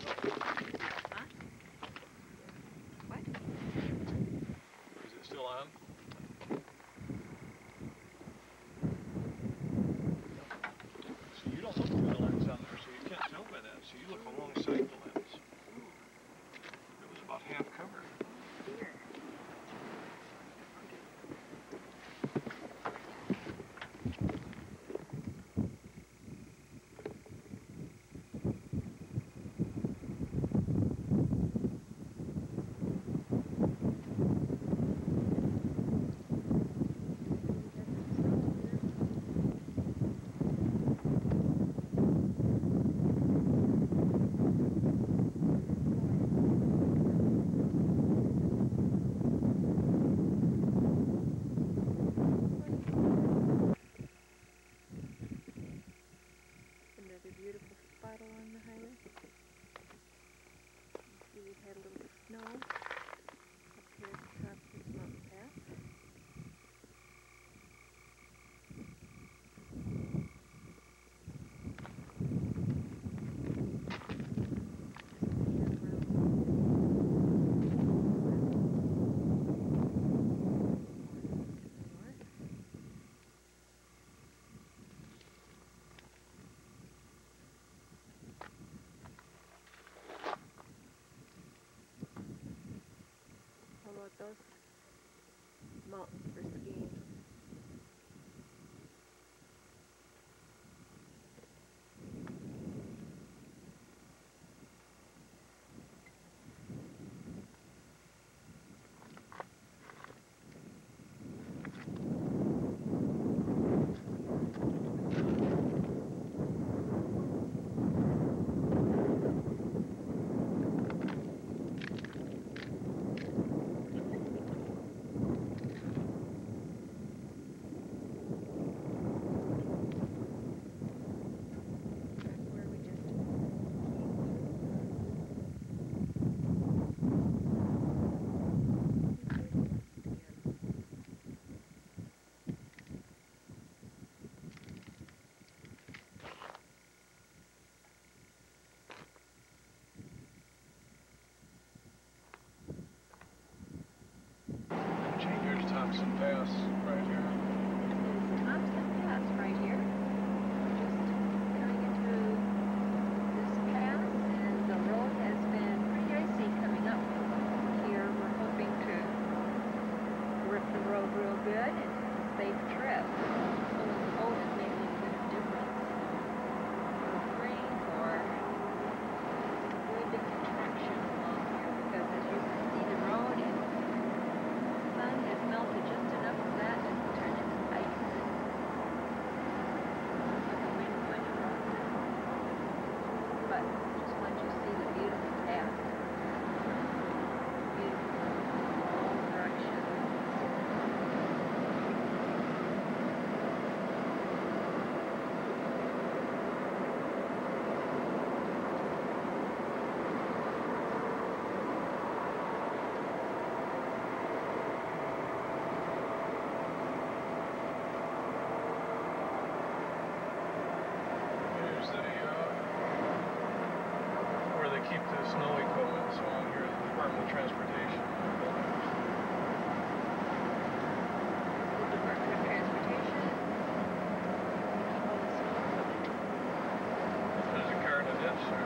Is it still on? So you don't look through the lens on there, so you can't tell by that. So you look alongside the lens. It was about half covered. Another beautiful spot along the highway. See, we've had a little bit of snow up here at the top of this mountain path. How about those mountains for skiing? That's where we just Here's Thompson Pass right here. This is Thompson Pass right here. We're just coming into this pass, and the road has been pretty icy coming up here. We're hoping to grip the road real good and have a safe trip. So the cold is making a bit of difference. No freeze or really big contraction along here, because as you can see, the road is sun has melted just enough of that to turn into ice. Looks like a wind going across it. But just let you see the beautiful path. Beautiful all directions. Here's the, uh, where they keep the snow equipment, so on here, the Department of Transportation. The Department of Transportation. Keep all the snow equipment. There's a car in the ditch there.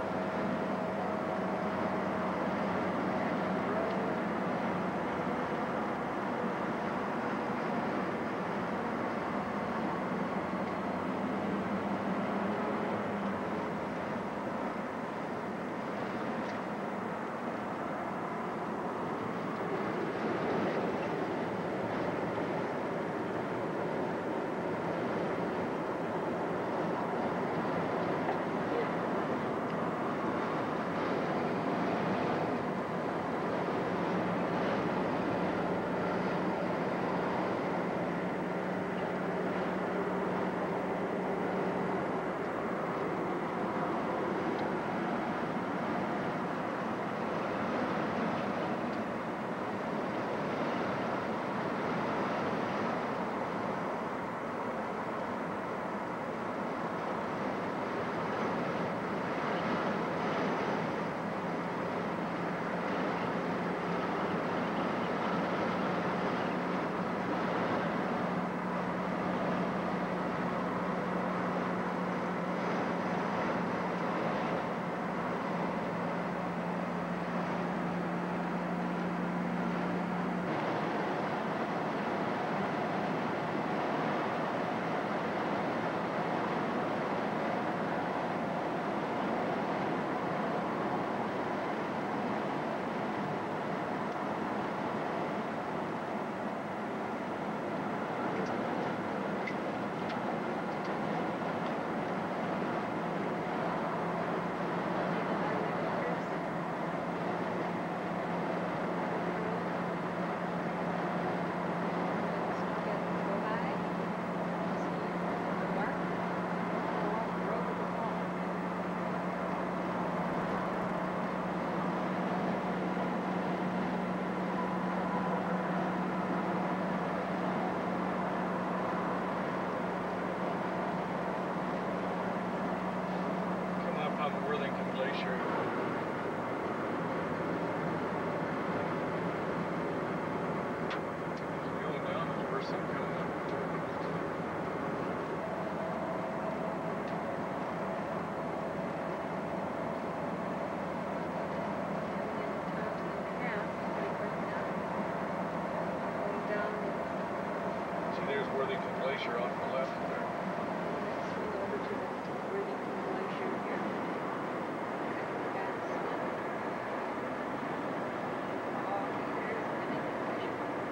Glacier off the left there. Let's swing over to the Rivington Glacier here. That's one. Oh, there's Rivington Glacier.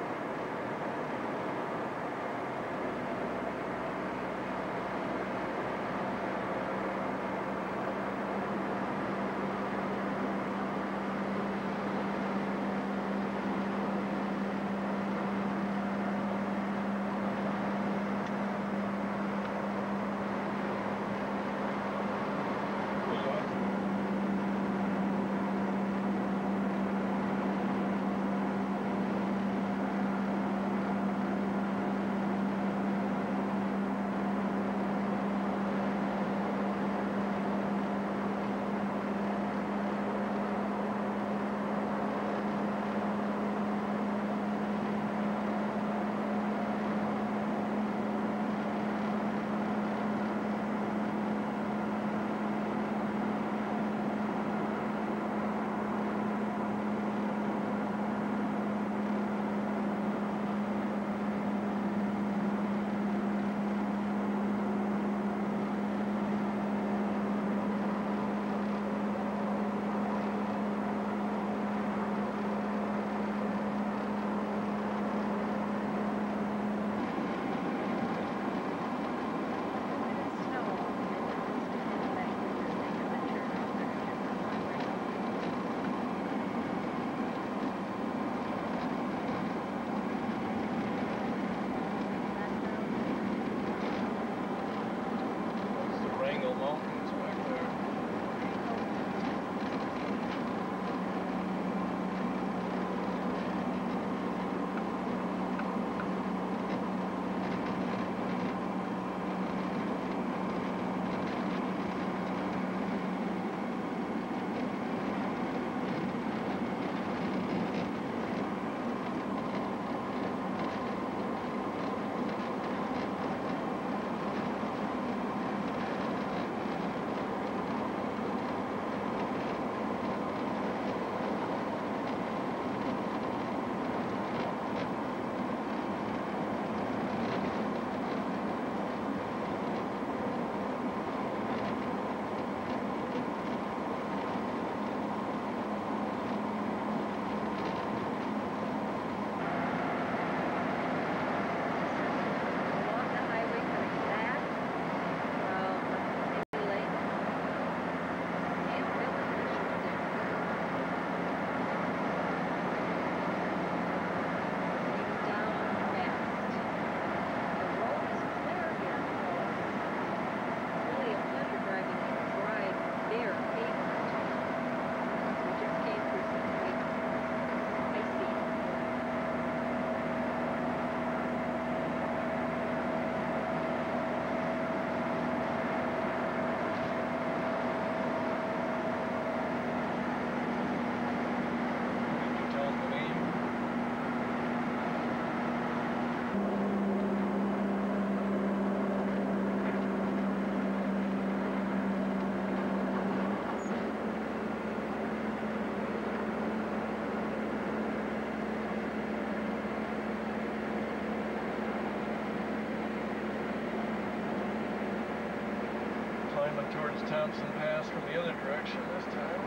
Towards Thompson Pass from the other direction this time.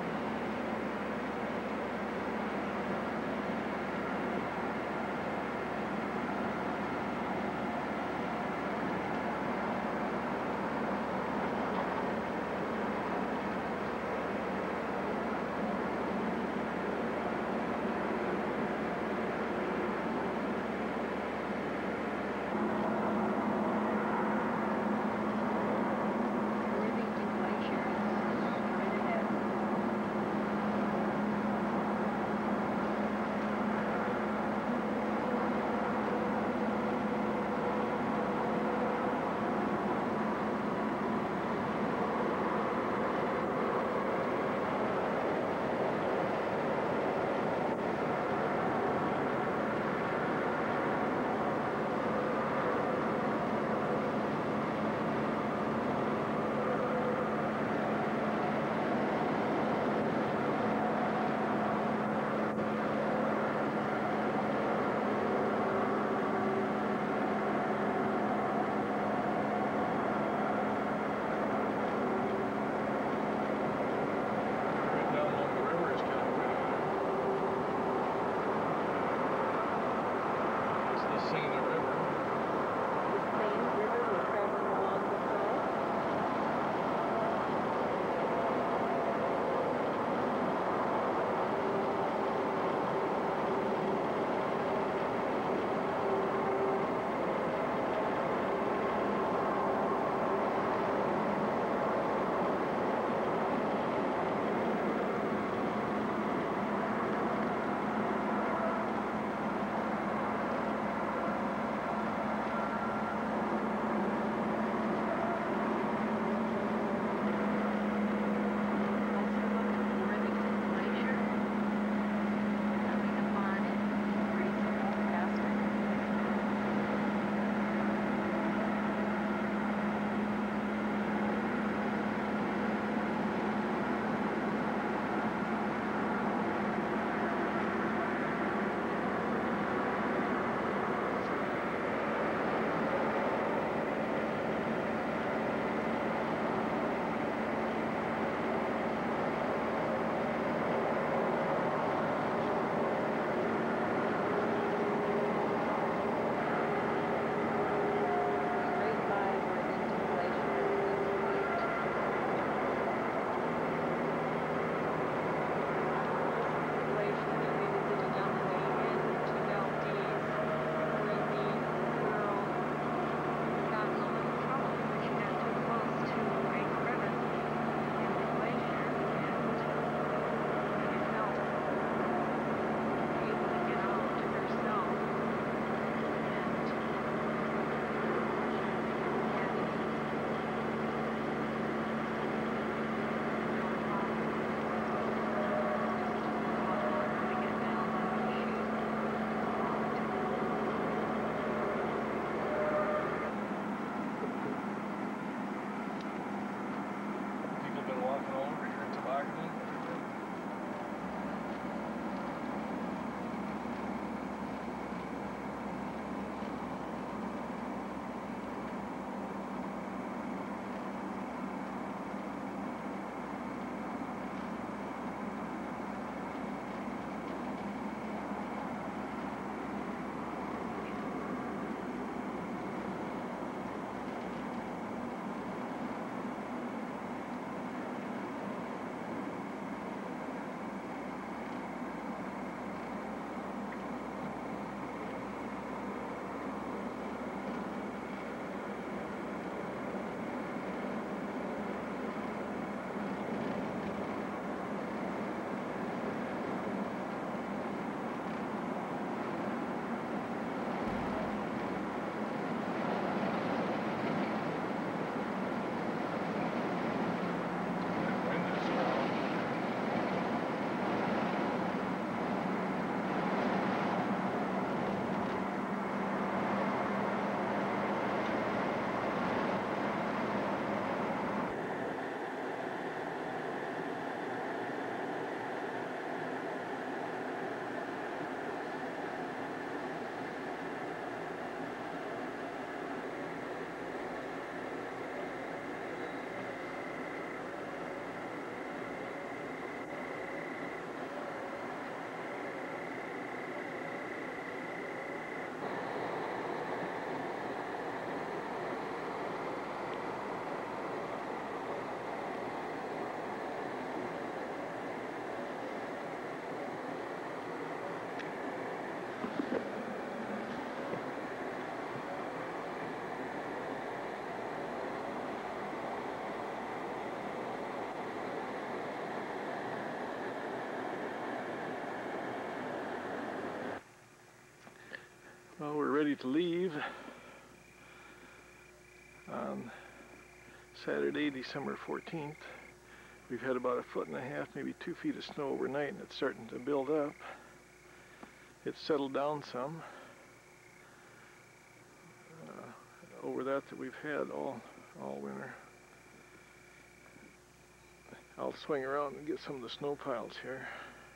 Rivington Glacier is straight ahead. Seine River. The Seine River, we're traveling along the coast. Well, we're ready to leave on Saturday, December fourteenth. We've had about a foot and a half, maybe two feet of snow overnight, and it's starting to build up. It's settled down some uh, over that that we've had all all winter. I'll swing around and get some of the snow piles here.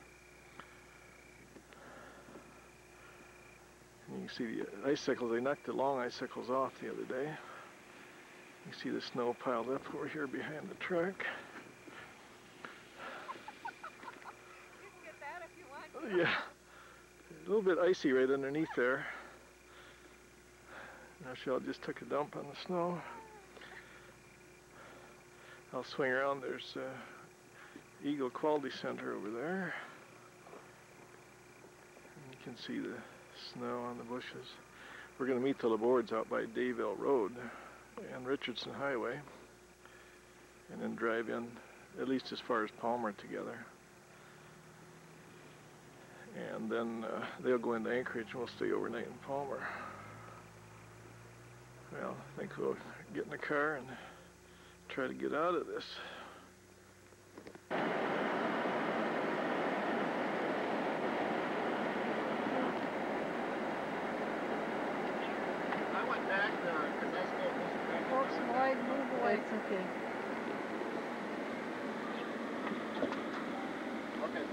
You can see the icicles, they knocked the long icicles off the other day. You see the snow piled up over here behind the truck. You can get that if you want. Yeah, a little bit icy right underneath there. Now Shell just took a dump on the snow. I'll swing around. There's uh, Eagle Quality Center over there. And you can see the snow on the bushes. We're going to meet the Labords out by Dayville Road and Richardson Highway, and then drive in at least as far as Palmer together. And then uh, they'll go into Anchorage and we'll stay overnight in Palmer. Well, I think we'll get in the car and try to get out of this. I went back there because I still was Folks, wide, move away. It's okay. Okay.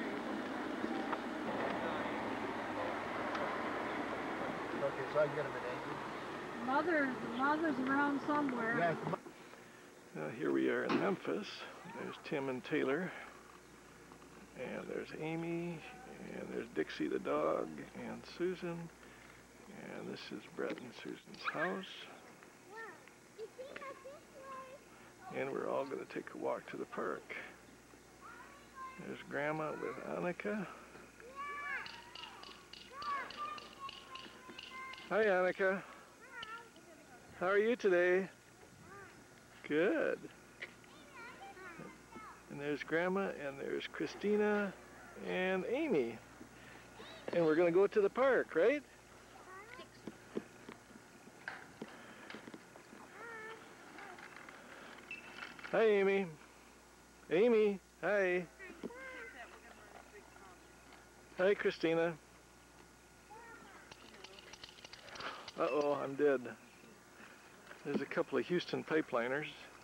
Okay, so I can get him at Anchorage. Mother, mother's around somewhere. Yeah. Uh, here we are in Memphis. There's Tim and Taylor. And there's Amy. And there's Dixie the dog. And Susan. And this is Brett and Susan's house. And we're all going to take a walk to the park. There's Grandma with Annika. Hi, Annika. How are you today? Good. And there's Grandma, and there's Christina, and Amy. And we're going to go to the park, right? Hi, Amy. Amy, hi. Hi, Christina. Uh-oh, I'm dead. There's a couple of Houston pipeliners.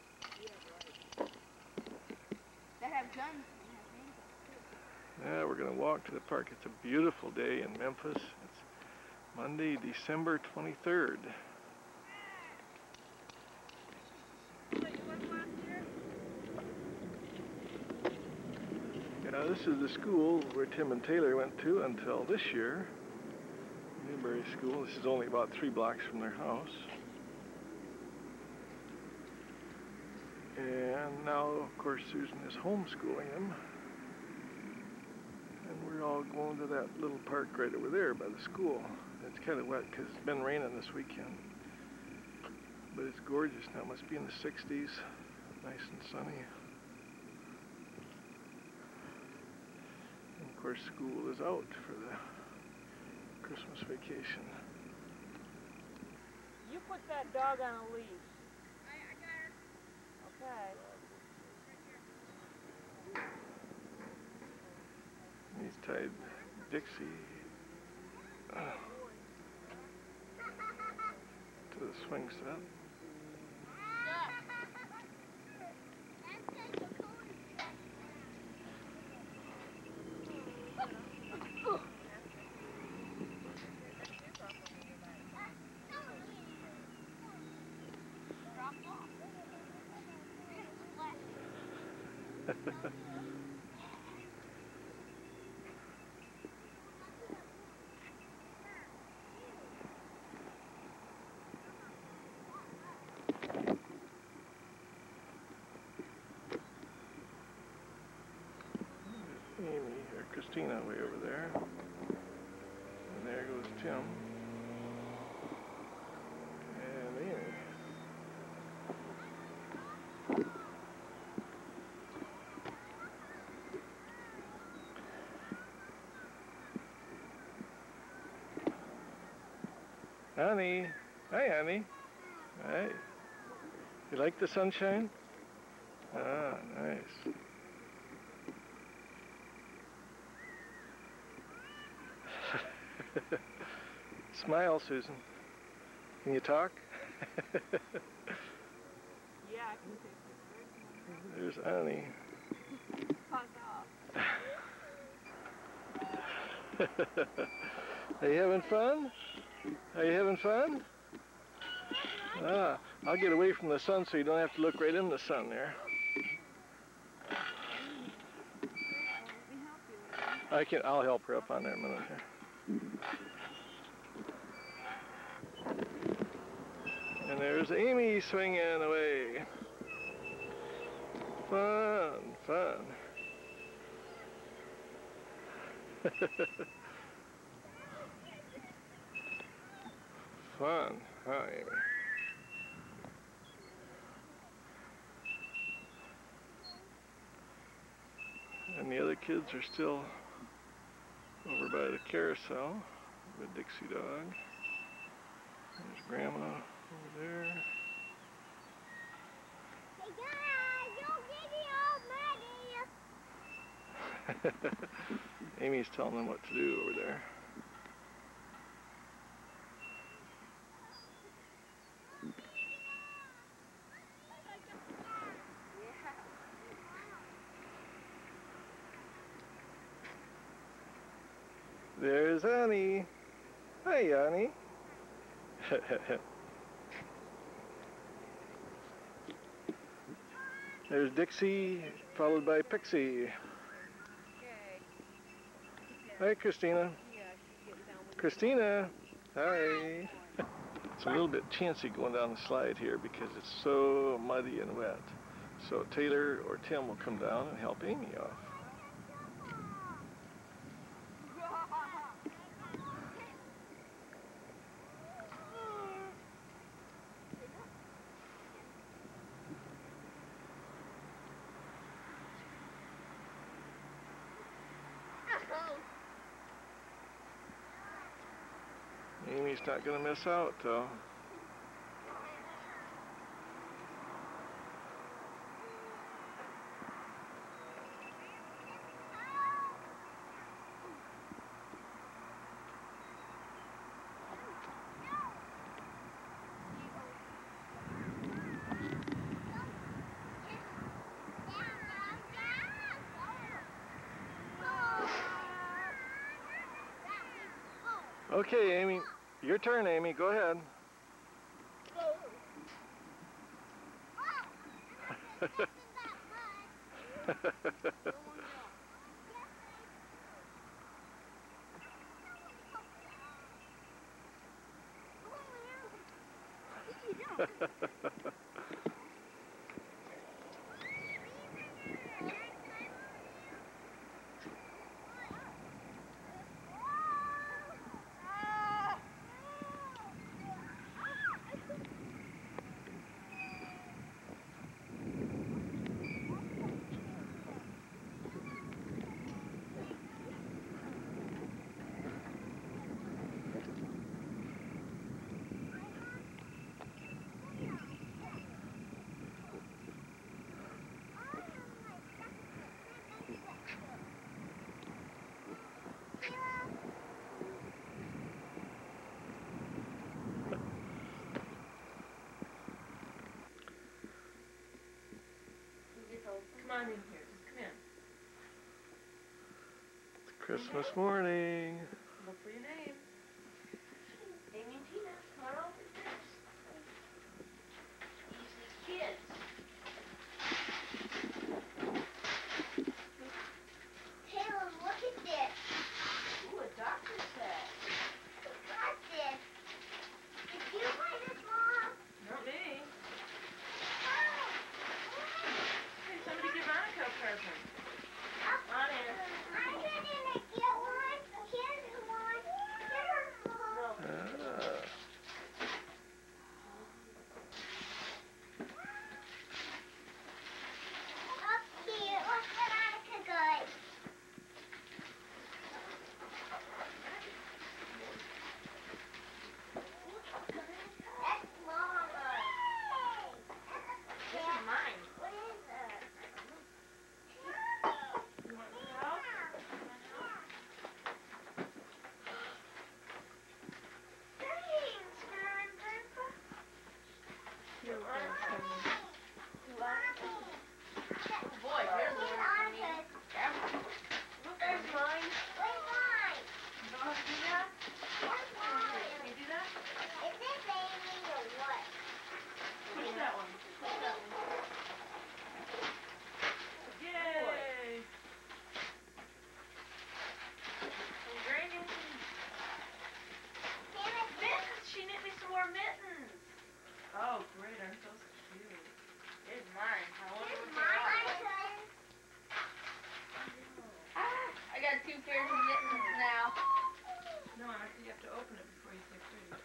That have guns. Yeah, we're going to walk to the park. It's a beautiful day in Memphis. It's Monday, December twenty-third. Yeah, this is the school where Tim and Taylor went to until this year. Newberry School. This is only about three blocks from their house. And now, of course, Susan is homeschooling him. And we're all going to that little park right over there by the school. It's kind of wet because it's been raining this weekend. But it's gorgeous now. It must be in the sixties. Nice and sunny. And of course, school is out for the Christmas vacation. You put that dog on a leash. I, I got her. Okay. He's tied Dixie uh, to the swing set. Amy, or Christina way over there. And there goes Tim. And Amy. Annie. Hi, Annie. Hi. You like the sunshine? Ah, nice. Smile, Susan. Can you talk? Yeah, I can take it. There's Annie. Fuck off. Are you having fun? Are you having fun? Ah, I'll get away from the sun so you don't have to look right in the sun there. I can. I'll help her up on there in a minute here. And there's Amy swinging away. Fun, fun. Fun, huh, Amy? And the other kids are still over by the carousel with Dixie Dog. There's Grandma over there. Hey guys, don't get me all muddy. Amy's telling them what to do over there. There's Annie. Hi, Annie. There's Dixie, followed by Pixie. Hi, Christina. Christina. Hi. It's a little bit chancy going down the slide here because it's so muddy and wet. So Taylor or Tim will come down and help Amy off. Amy's not going to miss out, though. Okay, Amy. Your turn, Amy. Go ahead. Come on in here. Just come in. It's Christmas morning. Look for your name. Amy and Tina, come on over here. Easy kids. Taylor, look at this. Ooh, a doctor's set. Who got this? Did you buy this, Mom? Not me. Hey, somebody give Monica a present. Come on in. I didn't get one. Here's one. Here's one. Ah. Up here. What's Veronica good? That's Mama. This is mine. What is it? You want some help?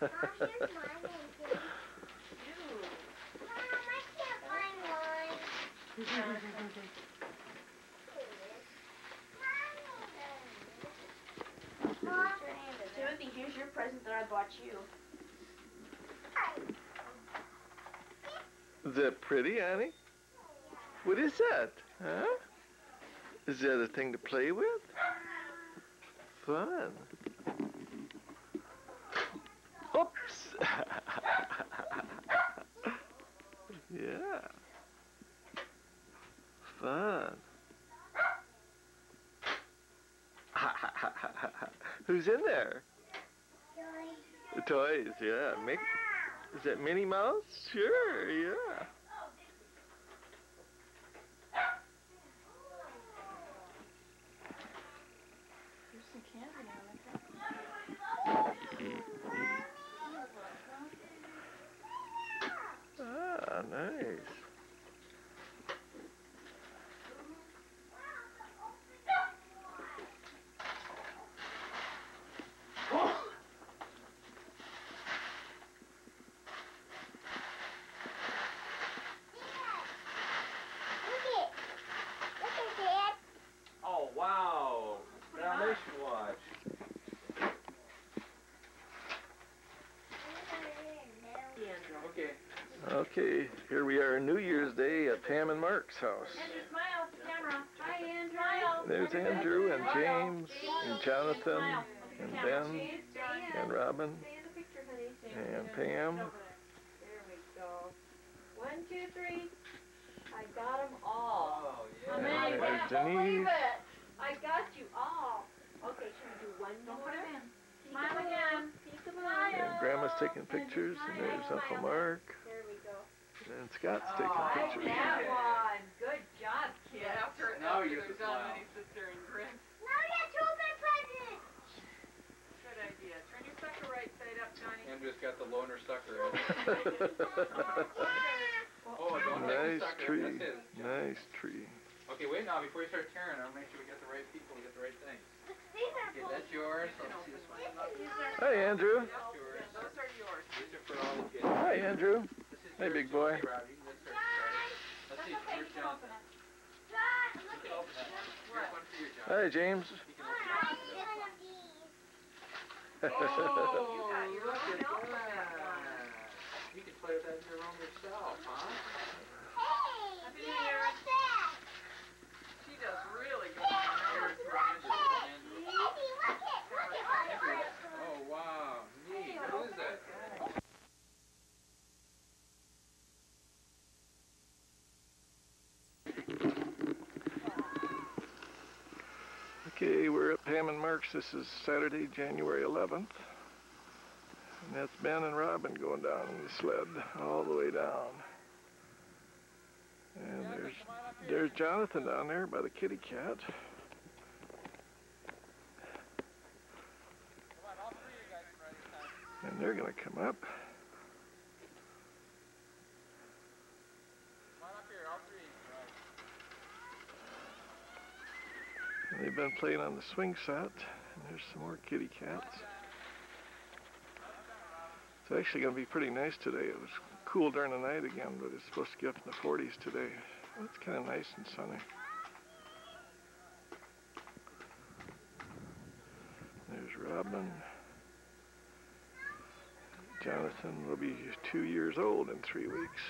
Mom, here's my name. Mom, I can't find one. Mom, Timothy, here's your present that I bought you. Is that pretty, Annie? What is that? Huh? Is that a thing to play with? Fun. Oops. Yeah. Fun. Who's in there? Joy. Toys, yeah. Mick, is that Minnie Mouse? Sure, yeah. There's some candy on it. Ah, nice. Oh, wow. Dalmatian watch. Okay. Okay, here we are New Year's Day at Pam and Mark's house. Andrew, smile at the camera. Hi, Andrew. Smile. There's Andrew and James and Jonathan and Ben and Robin Stay in the picture, honey. Stay in the and picture. Pam. There we go. One, two, three. I got them all. Oh, And yeah. I there's can't believe Denise. it. I got you all. Okay, should we do one Don't more? put it in. Peekaboo. Smile again. Peekaboo. And Grandma's taking pictures, and there's Uncle Mark, There we go. and Scott's taking Like pictures. that one. Good job, kid. After, Now after you they're get to done, smile. then he sits there and grins. Now we have to open presents. Good idea. Turn your sucker right side up, Johnny. Andrew's got the loner sucker. In. Oh, don't Nice take the sucker. tree. That's his. Nice tree. Okay, wait now. Before you start tearing, I'll make sure we get the right people, we get the right things. These are Okay, both. that's yours. Let's see this one. Hi, Andrew. That's yours. Those are yours. These are for all the kids. Hi, Andrew. This is Hey, yours, big boy. Okay, Rob, you can just start starting. Let's see, where's Jonathan? John, You look can at open that. Here's one for you, John. Hi, James. You can I open want that. one of these. Oh, you got your Look own at help with that one. that. You can play with that in your room yourself, huh? Hey, Happy yeah, New Year. what's that? She does really good. Hey, There's look Andrew. it. Andrew. Baby, look it. Look it. Look it. Oh, wow. Neat. What is that? Okay, we're at Pam and Mark's. This is Saturday, January eleventh. And that's Ben and Robin going down in the sled all the way down. And there's there's Jonathan down there by the kitty cat. And they're gonna come up. And they've been playing on the swing set. And there's some more kitty cats. It's actually going to be pretty nice today. It was cool during the night again, but it's supposed to get up in the forties today. Well, it's kind of nice and sunny. There's Robin. Jonathan will be two years old in three weeks.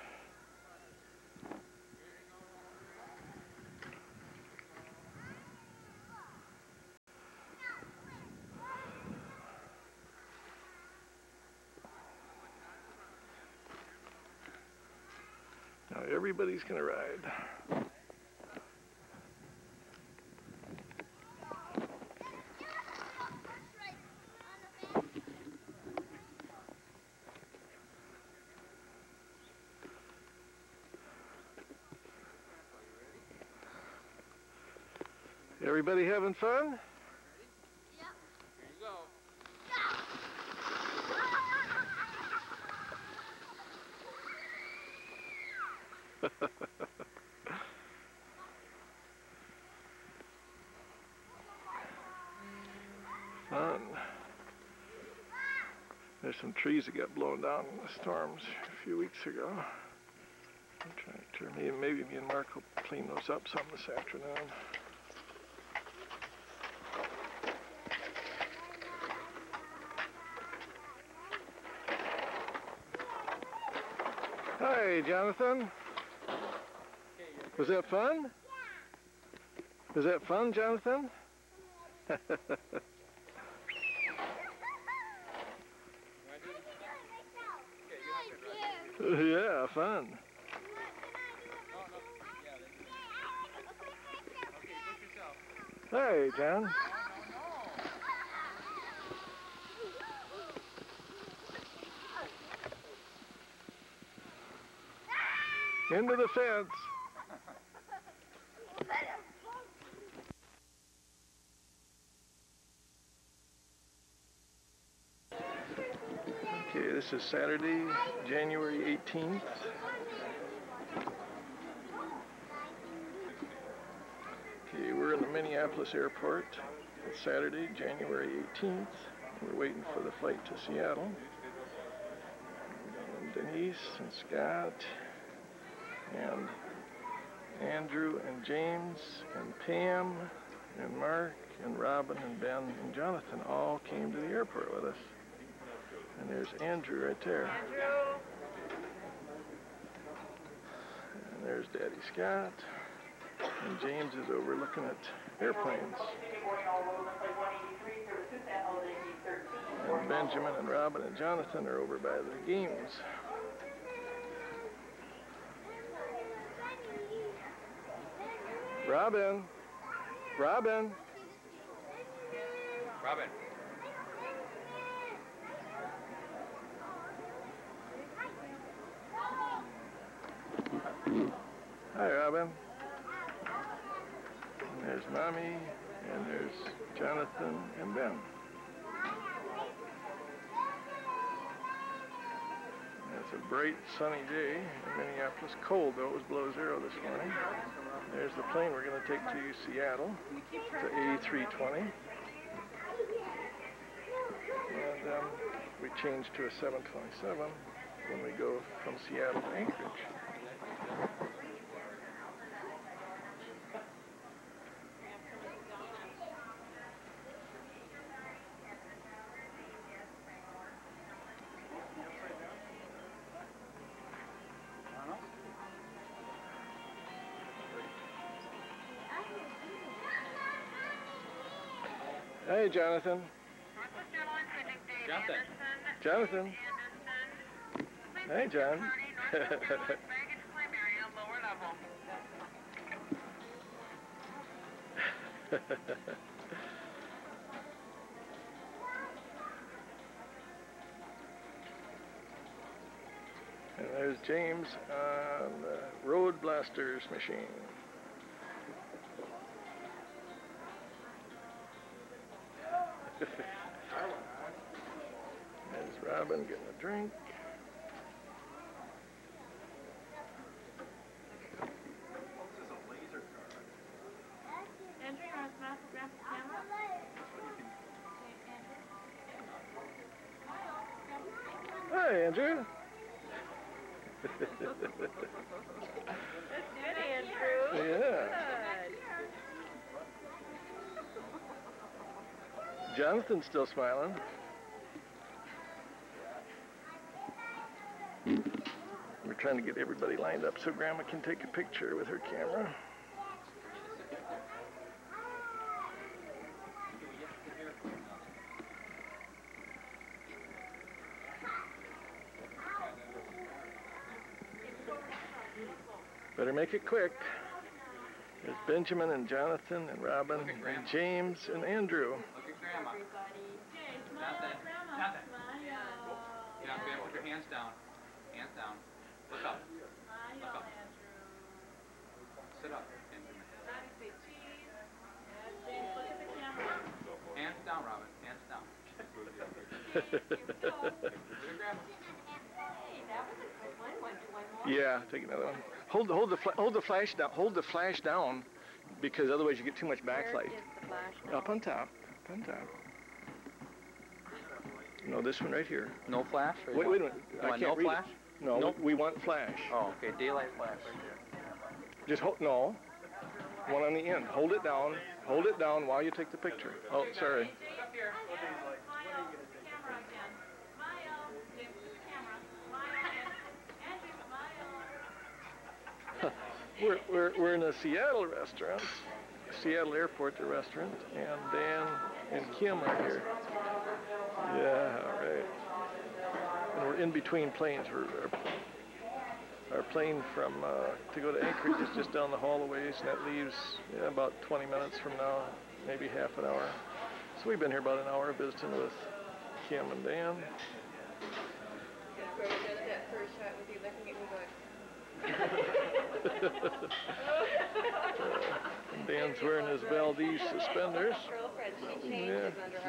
Now everybody's gonna ride. Everybody having fun? Here you go. Fun. There's some trees that got blown down in the storms a few weeks ago. I'm trying to, maybe, maybe me and Mark will clean those up some this afternoon. Hi, Jonathan. Was that fun? Was that fun, Jonathan? Yeah, fun. Hey, John. Into the fence. Okay, this is Saturday, January eighteenth. Okay, we're in the Minneapolis airport. It's Saturday, January eighteenth. We're waiting for the flight to Seattle. And Denise and Scott and Andrew and James and Pam and Mark and Robin and Ben and Jonathan all came to the airport with us. And there's Andrew right there. Andrew. And there's Daddy Scott. And James is over looking at airplanes. And Benjamin and Robin and Jonathan are over by the games. Robin. Robin. Robin. Hi, Robin. And there's Mommy, and there's Jonathan and Ben. It's a bright, sunny day in Minneapolis. Cold, though. It was below zero this morning. There's the plane we're going to take to Seattle, the A three twenty. And um, we change to a seven twenty-seven when we go from Seattle to Anchorage. Hey, Jonathan. Jonathan. Jonathan. Hey, John. And there's James on the Road Blasters machine. There's Robin getting a drink. Andrew, you want to smash grab the camera? Hi, Andrew. That's good, Andrew. Yeah. Good. Jonathan's still smiling. We're trying to get everybody lined up so Grandma can take a picture with her camera. Better make it quick. There's Benjamin and Jonathan and Robin and James and Andrew. Look at Grandma. Okay, smile Jonathan. at Grandma. Jonathan. Smile. Yeah, Grandma, put your hands down. Hands down. Look up. Smile, Look up. Andrew. Sit up, Benjamin. Daddy, say cheese. Yes, James, look at the camera. Hands down, Robin. Hands down. Look at Grandma. Hey, that was a good one. Want to do one more? Yeah, take another one. Hold the hold the fla hold the flash down. Hold the flash down, because otherwise you get too much backlight. Where is the flash now? Up on top. Up on top. No, this one right here. No flash? Or you Wait, want- wait a minute. You I want can't no read flash? it. No, Nope. we want flash. Oh, okay. Daylight flash right there. Just hold, no. One on the end. Hold it down. Hold it down while you take the picture. Oh, sorry. We're, we're, we're in a Seattle restaurant, Seattle Airport, the restaurant, and Dan and Kim are here. Yeah, right. And we're in between planes. We're, our, our plane from uh, to go to Anchorage is just down the hall a ways, and that leaves yeah, about twenty minutes from now, maybe half an hour. So we've been here about an hour visiting with Kim and Dan. uh, and Dan's wearing his Valdez suspenders. Yeah.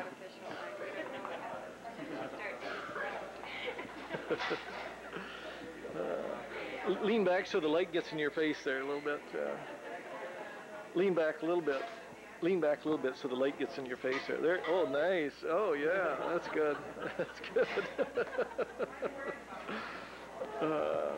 uh, lean back so the light gets in your face there a little bit. Uh, lean back a little bit. Lean back a little bit so the light gets in your face there. There. Oh, nice. Oh, yeah. That's good. That's good. uh,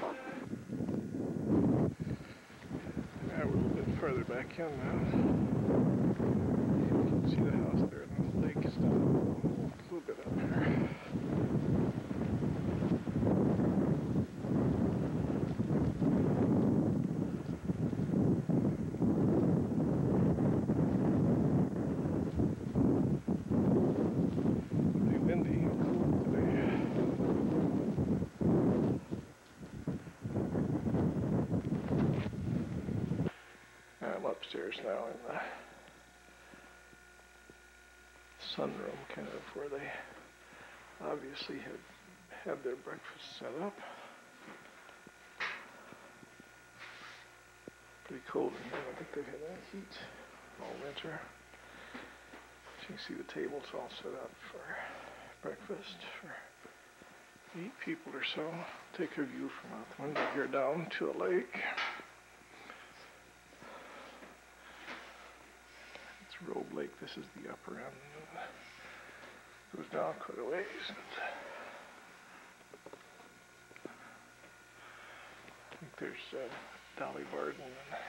now we're a little bit further back in now. You can see the house there and the lake is down a little bit up there. Upstairs now in the sunroom, kind of where they obviously had had their breakfast set up. Pretty cold in here. I think they've had that heat all winter. So you can see the table's all set up for breakfast for eight people or so. Take a view from out the window here down to the lake. Robe Lake, this is the upper end. It goes down quite a ways. I think there's uh, Dolly Varden and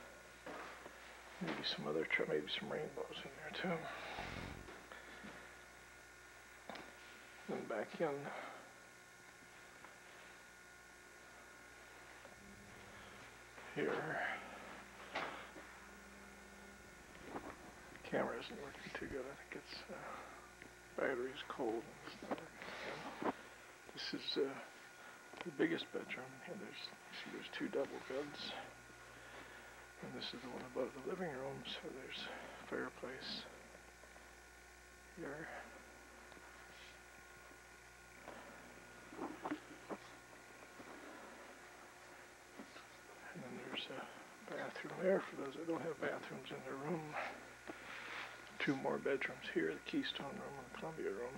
maybe some other, maybe some rainbows in there too. Then back in. Here. Camera isn't working too good. I think it's uh, battery's cold. And stuff. This is uh, the biggest bedroom. Here, there's see, there's two double beds, and this is the one above the living room. So there's a fireplace here. And then there's a bathroom there for those that don't have bathrooms in their room. Two more bedrooms here, the Keystone room and the Columbia room.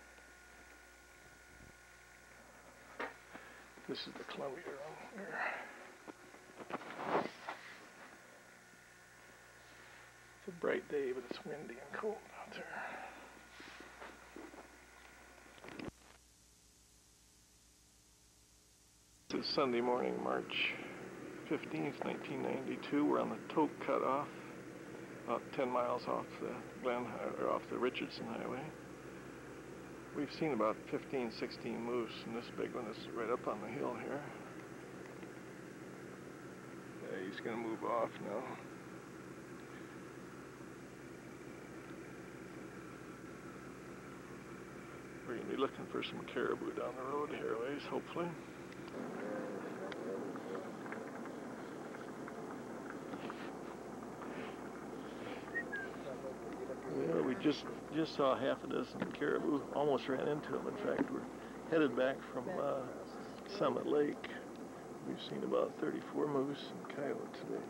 This is the Columbia room here. It's a bright day, but it's windy and cold out there. This is Sunday morning, March fifteenth, nineteen ninety-two. We're on the Toke Cutoff. About ten miles off the Glen, or off the Richardson Highway. We've seen about fifteen, sixteen moose, and this big one is right up on the hill here. Yeah, he's going to move off now. We're going to be looking for some caribou down the road here a ways, hopefully. Well, we just just saw half a dozen caribou, almost ran into them. In fact, we're headed back from uh, Summit Lake. We've seen about thirty-four moose and coyote today,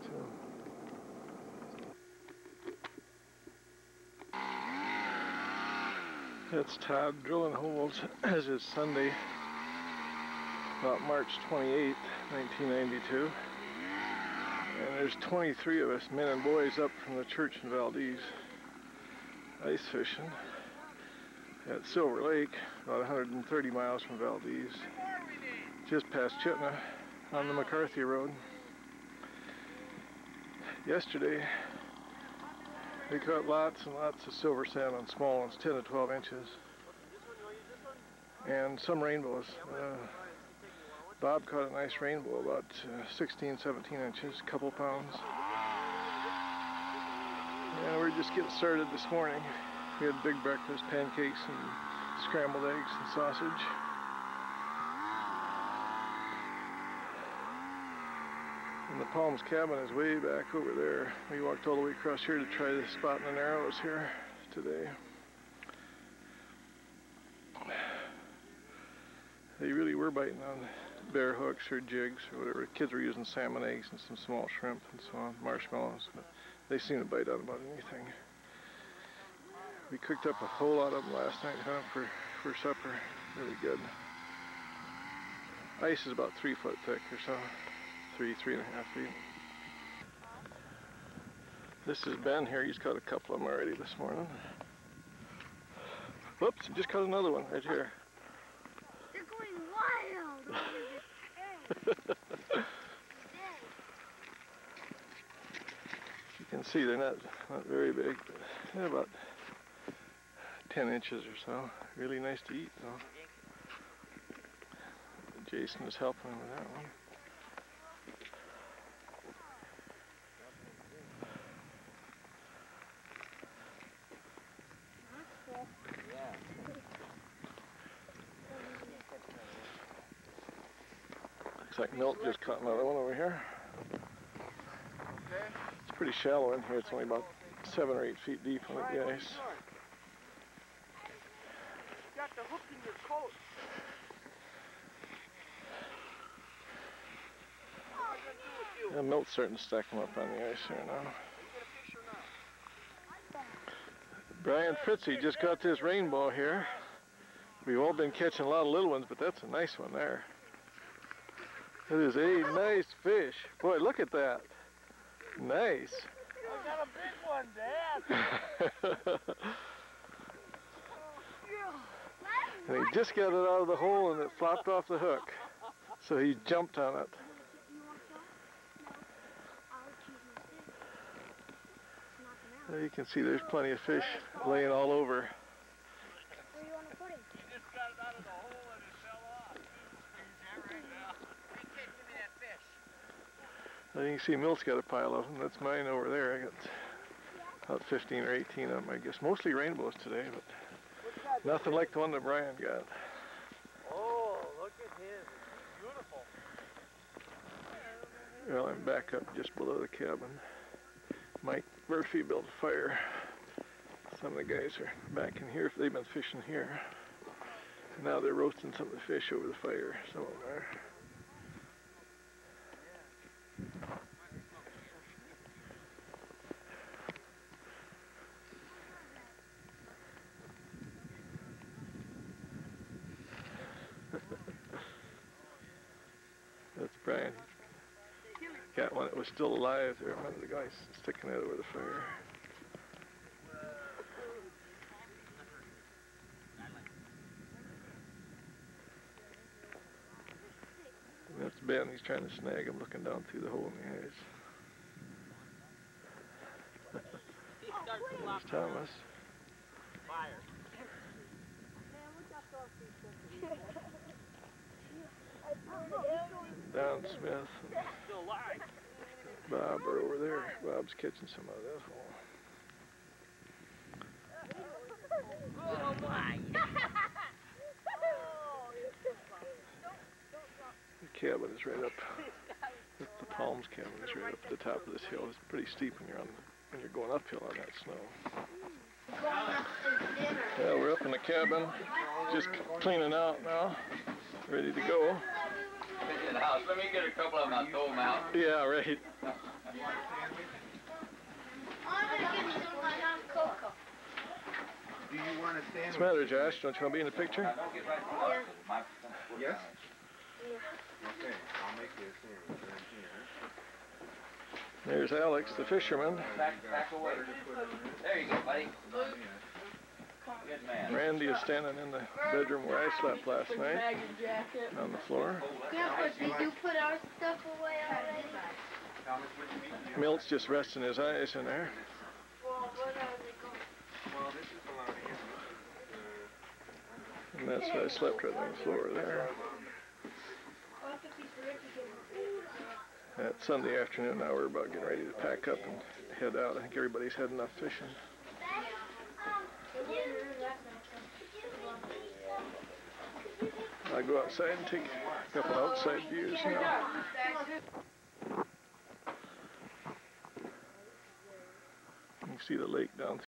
too. That's Todd drilling holes as is Sunday, about March twenty-eighth, nineteen ninety-two. And there's twenty-three of us, men and boys, up from the church in Valdez, ice fishing. at Silver Lake, about one hundred thirty miles from Valdez, just past Chitna on the McCarthy Road. Yesterday, we caught lots and lots of silver salmon, small ones, ten to twelve inches, and some rainbows. Uh, Bob caught a nice rainbow, about uh, sixteen, seventeen inches, a couple pounds. And we're just getting started this morning. We had big breakfast, pancakes and scrambled eggs and sausage. And the Palms cabin is way back over there. We walked all the way across here to try the spot in the Narrows here today. They really were biting on bear hooks or jigs or whatever. Kids were using salmon eggs and some small shrimp and so on, marshmallows, but they seem to bite on about anything. We cooked up a whole lot of them last night, huh, for, for supper. Really good. Ice is about three foot thick or so. Three, three and a half feet. This is Ben here. He's caught a couple of them already this morning. Whoops, just caught another one right here. They're going wild. You can see they're not, not very big, but they're about ten inches or so. Really nice to eat though. Jason is helping with that one. Looks like Milt just caught another one over here. It's pretty shallow in here. It's only about seven or eight feet deep on the ice. Got the hook in your coat. Yeah, Milt's starting to stack them up on the ice here now. Brian Fritzy just got this rainbow here. We've all been catching a lot of little ones, but that's a nice one there. It is a nice fish. Boy, look at that. Nice. I got a big one, Dad. And he just got it out of the hole and it flopped off the hook. So he jumped on it. There you can see there's plenty of fish laying all over. Where do you want to put him? He just got it out of the hole and it fell off. Hey kid, give me that fish. Well, you can see Milt's got a pile of them. That's mine over there. I got about fifteen or eighteen of them, I guess. Mostly rainbows today, but nothing like the one that Brian got. Oh, look at him. Beautiful. Well, I'm back up just below the cabin. Mike Murphy built a fire. Some of the guys are back in here. They've been fishing here. And now they're roasting some of the fish over the fire. Some of them are. That's Brian. Got one that was still alive there. One of the guys sticking it over the fire. And that's Ben. He's trying to snag him, looking down through the hole in the ice. There's Thomas. Fire. Don Smith. Still alive. Bob are over there. Bob's catching some out of that hole. Oh my. The cabin is right up. The, the Palms cabin is right up at the top of this hill. It's pretty steep when you're on when you're going uphill on that snow. Yeah, we're up in the cabin, just cleaning out now, ready to go. In the house. Let me get a couple of them. I'll throw them out. Yeah, right. I'm going to give you some of my hot cocoa. Do you want to stand? What's the matter, Josh? Don't you want to be in the picture? Yeah. Yes? Yeah. Okay, I'll make you a sandwich right here. There's Alex, the fisherman. Back, back away. There you go, buddy. Good man. Randy is standing in the bedroom where I slept last night on the floor. Grandpa, did you put our stuff away already? Milt's just resting his eyes in there. Well, what are they going? And that's why I slept right on the floor there. That Sunday afternoon now we're about getting ready to pack up and head out. I think everybody's had enough fishing. I go outside and take a couple outside views now. You can see the lake down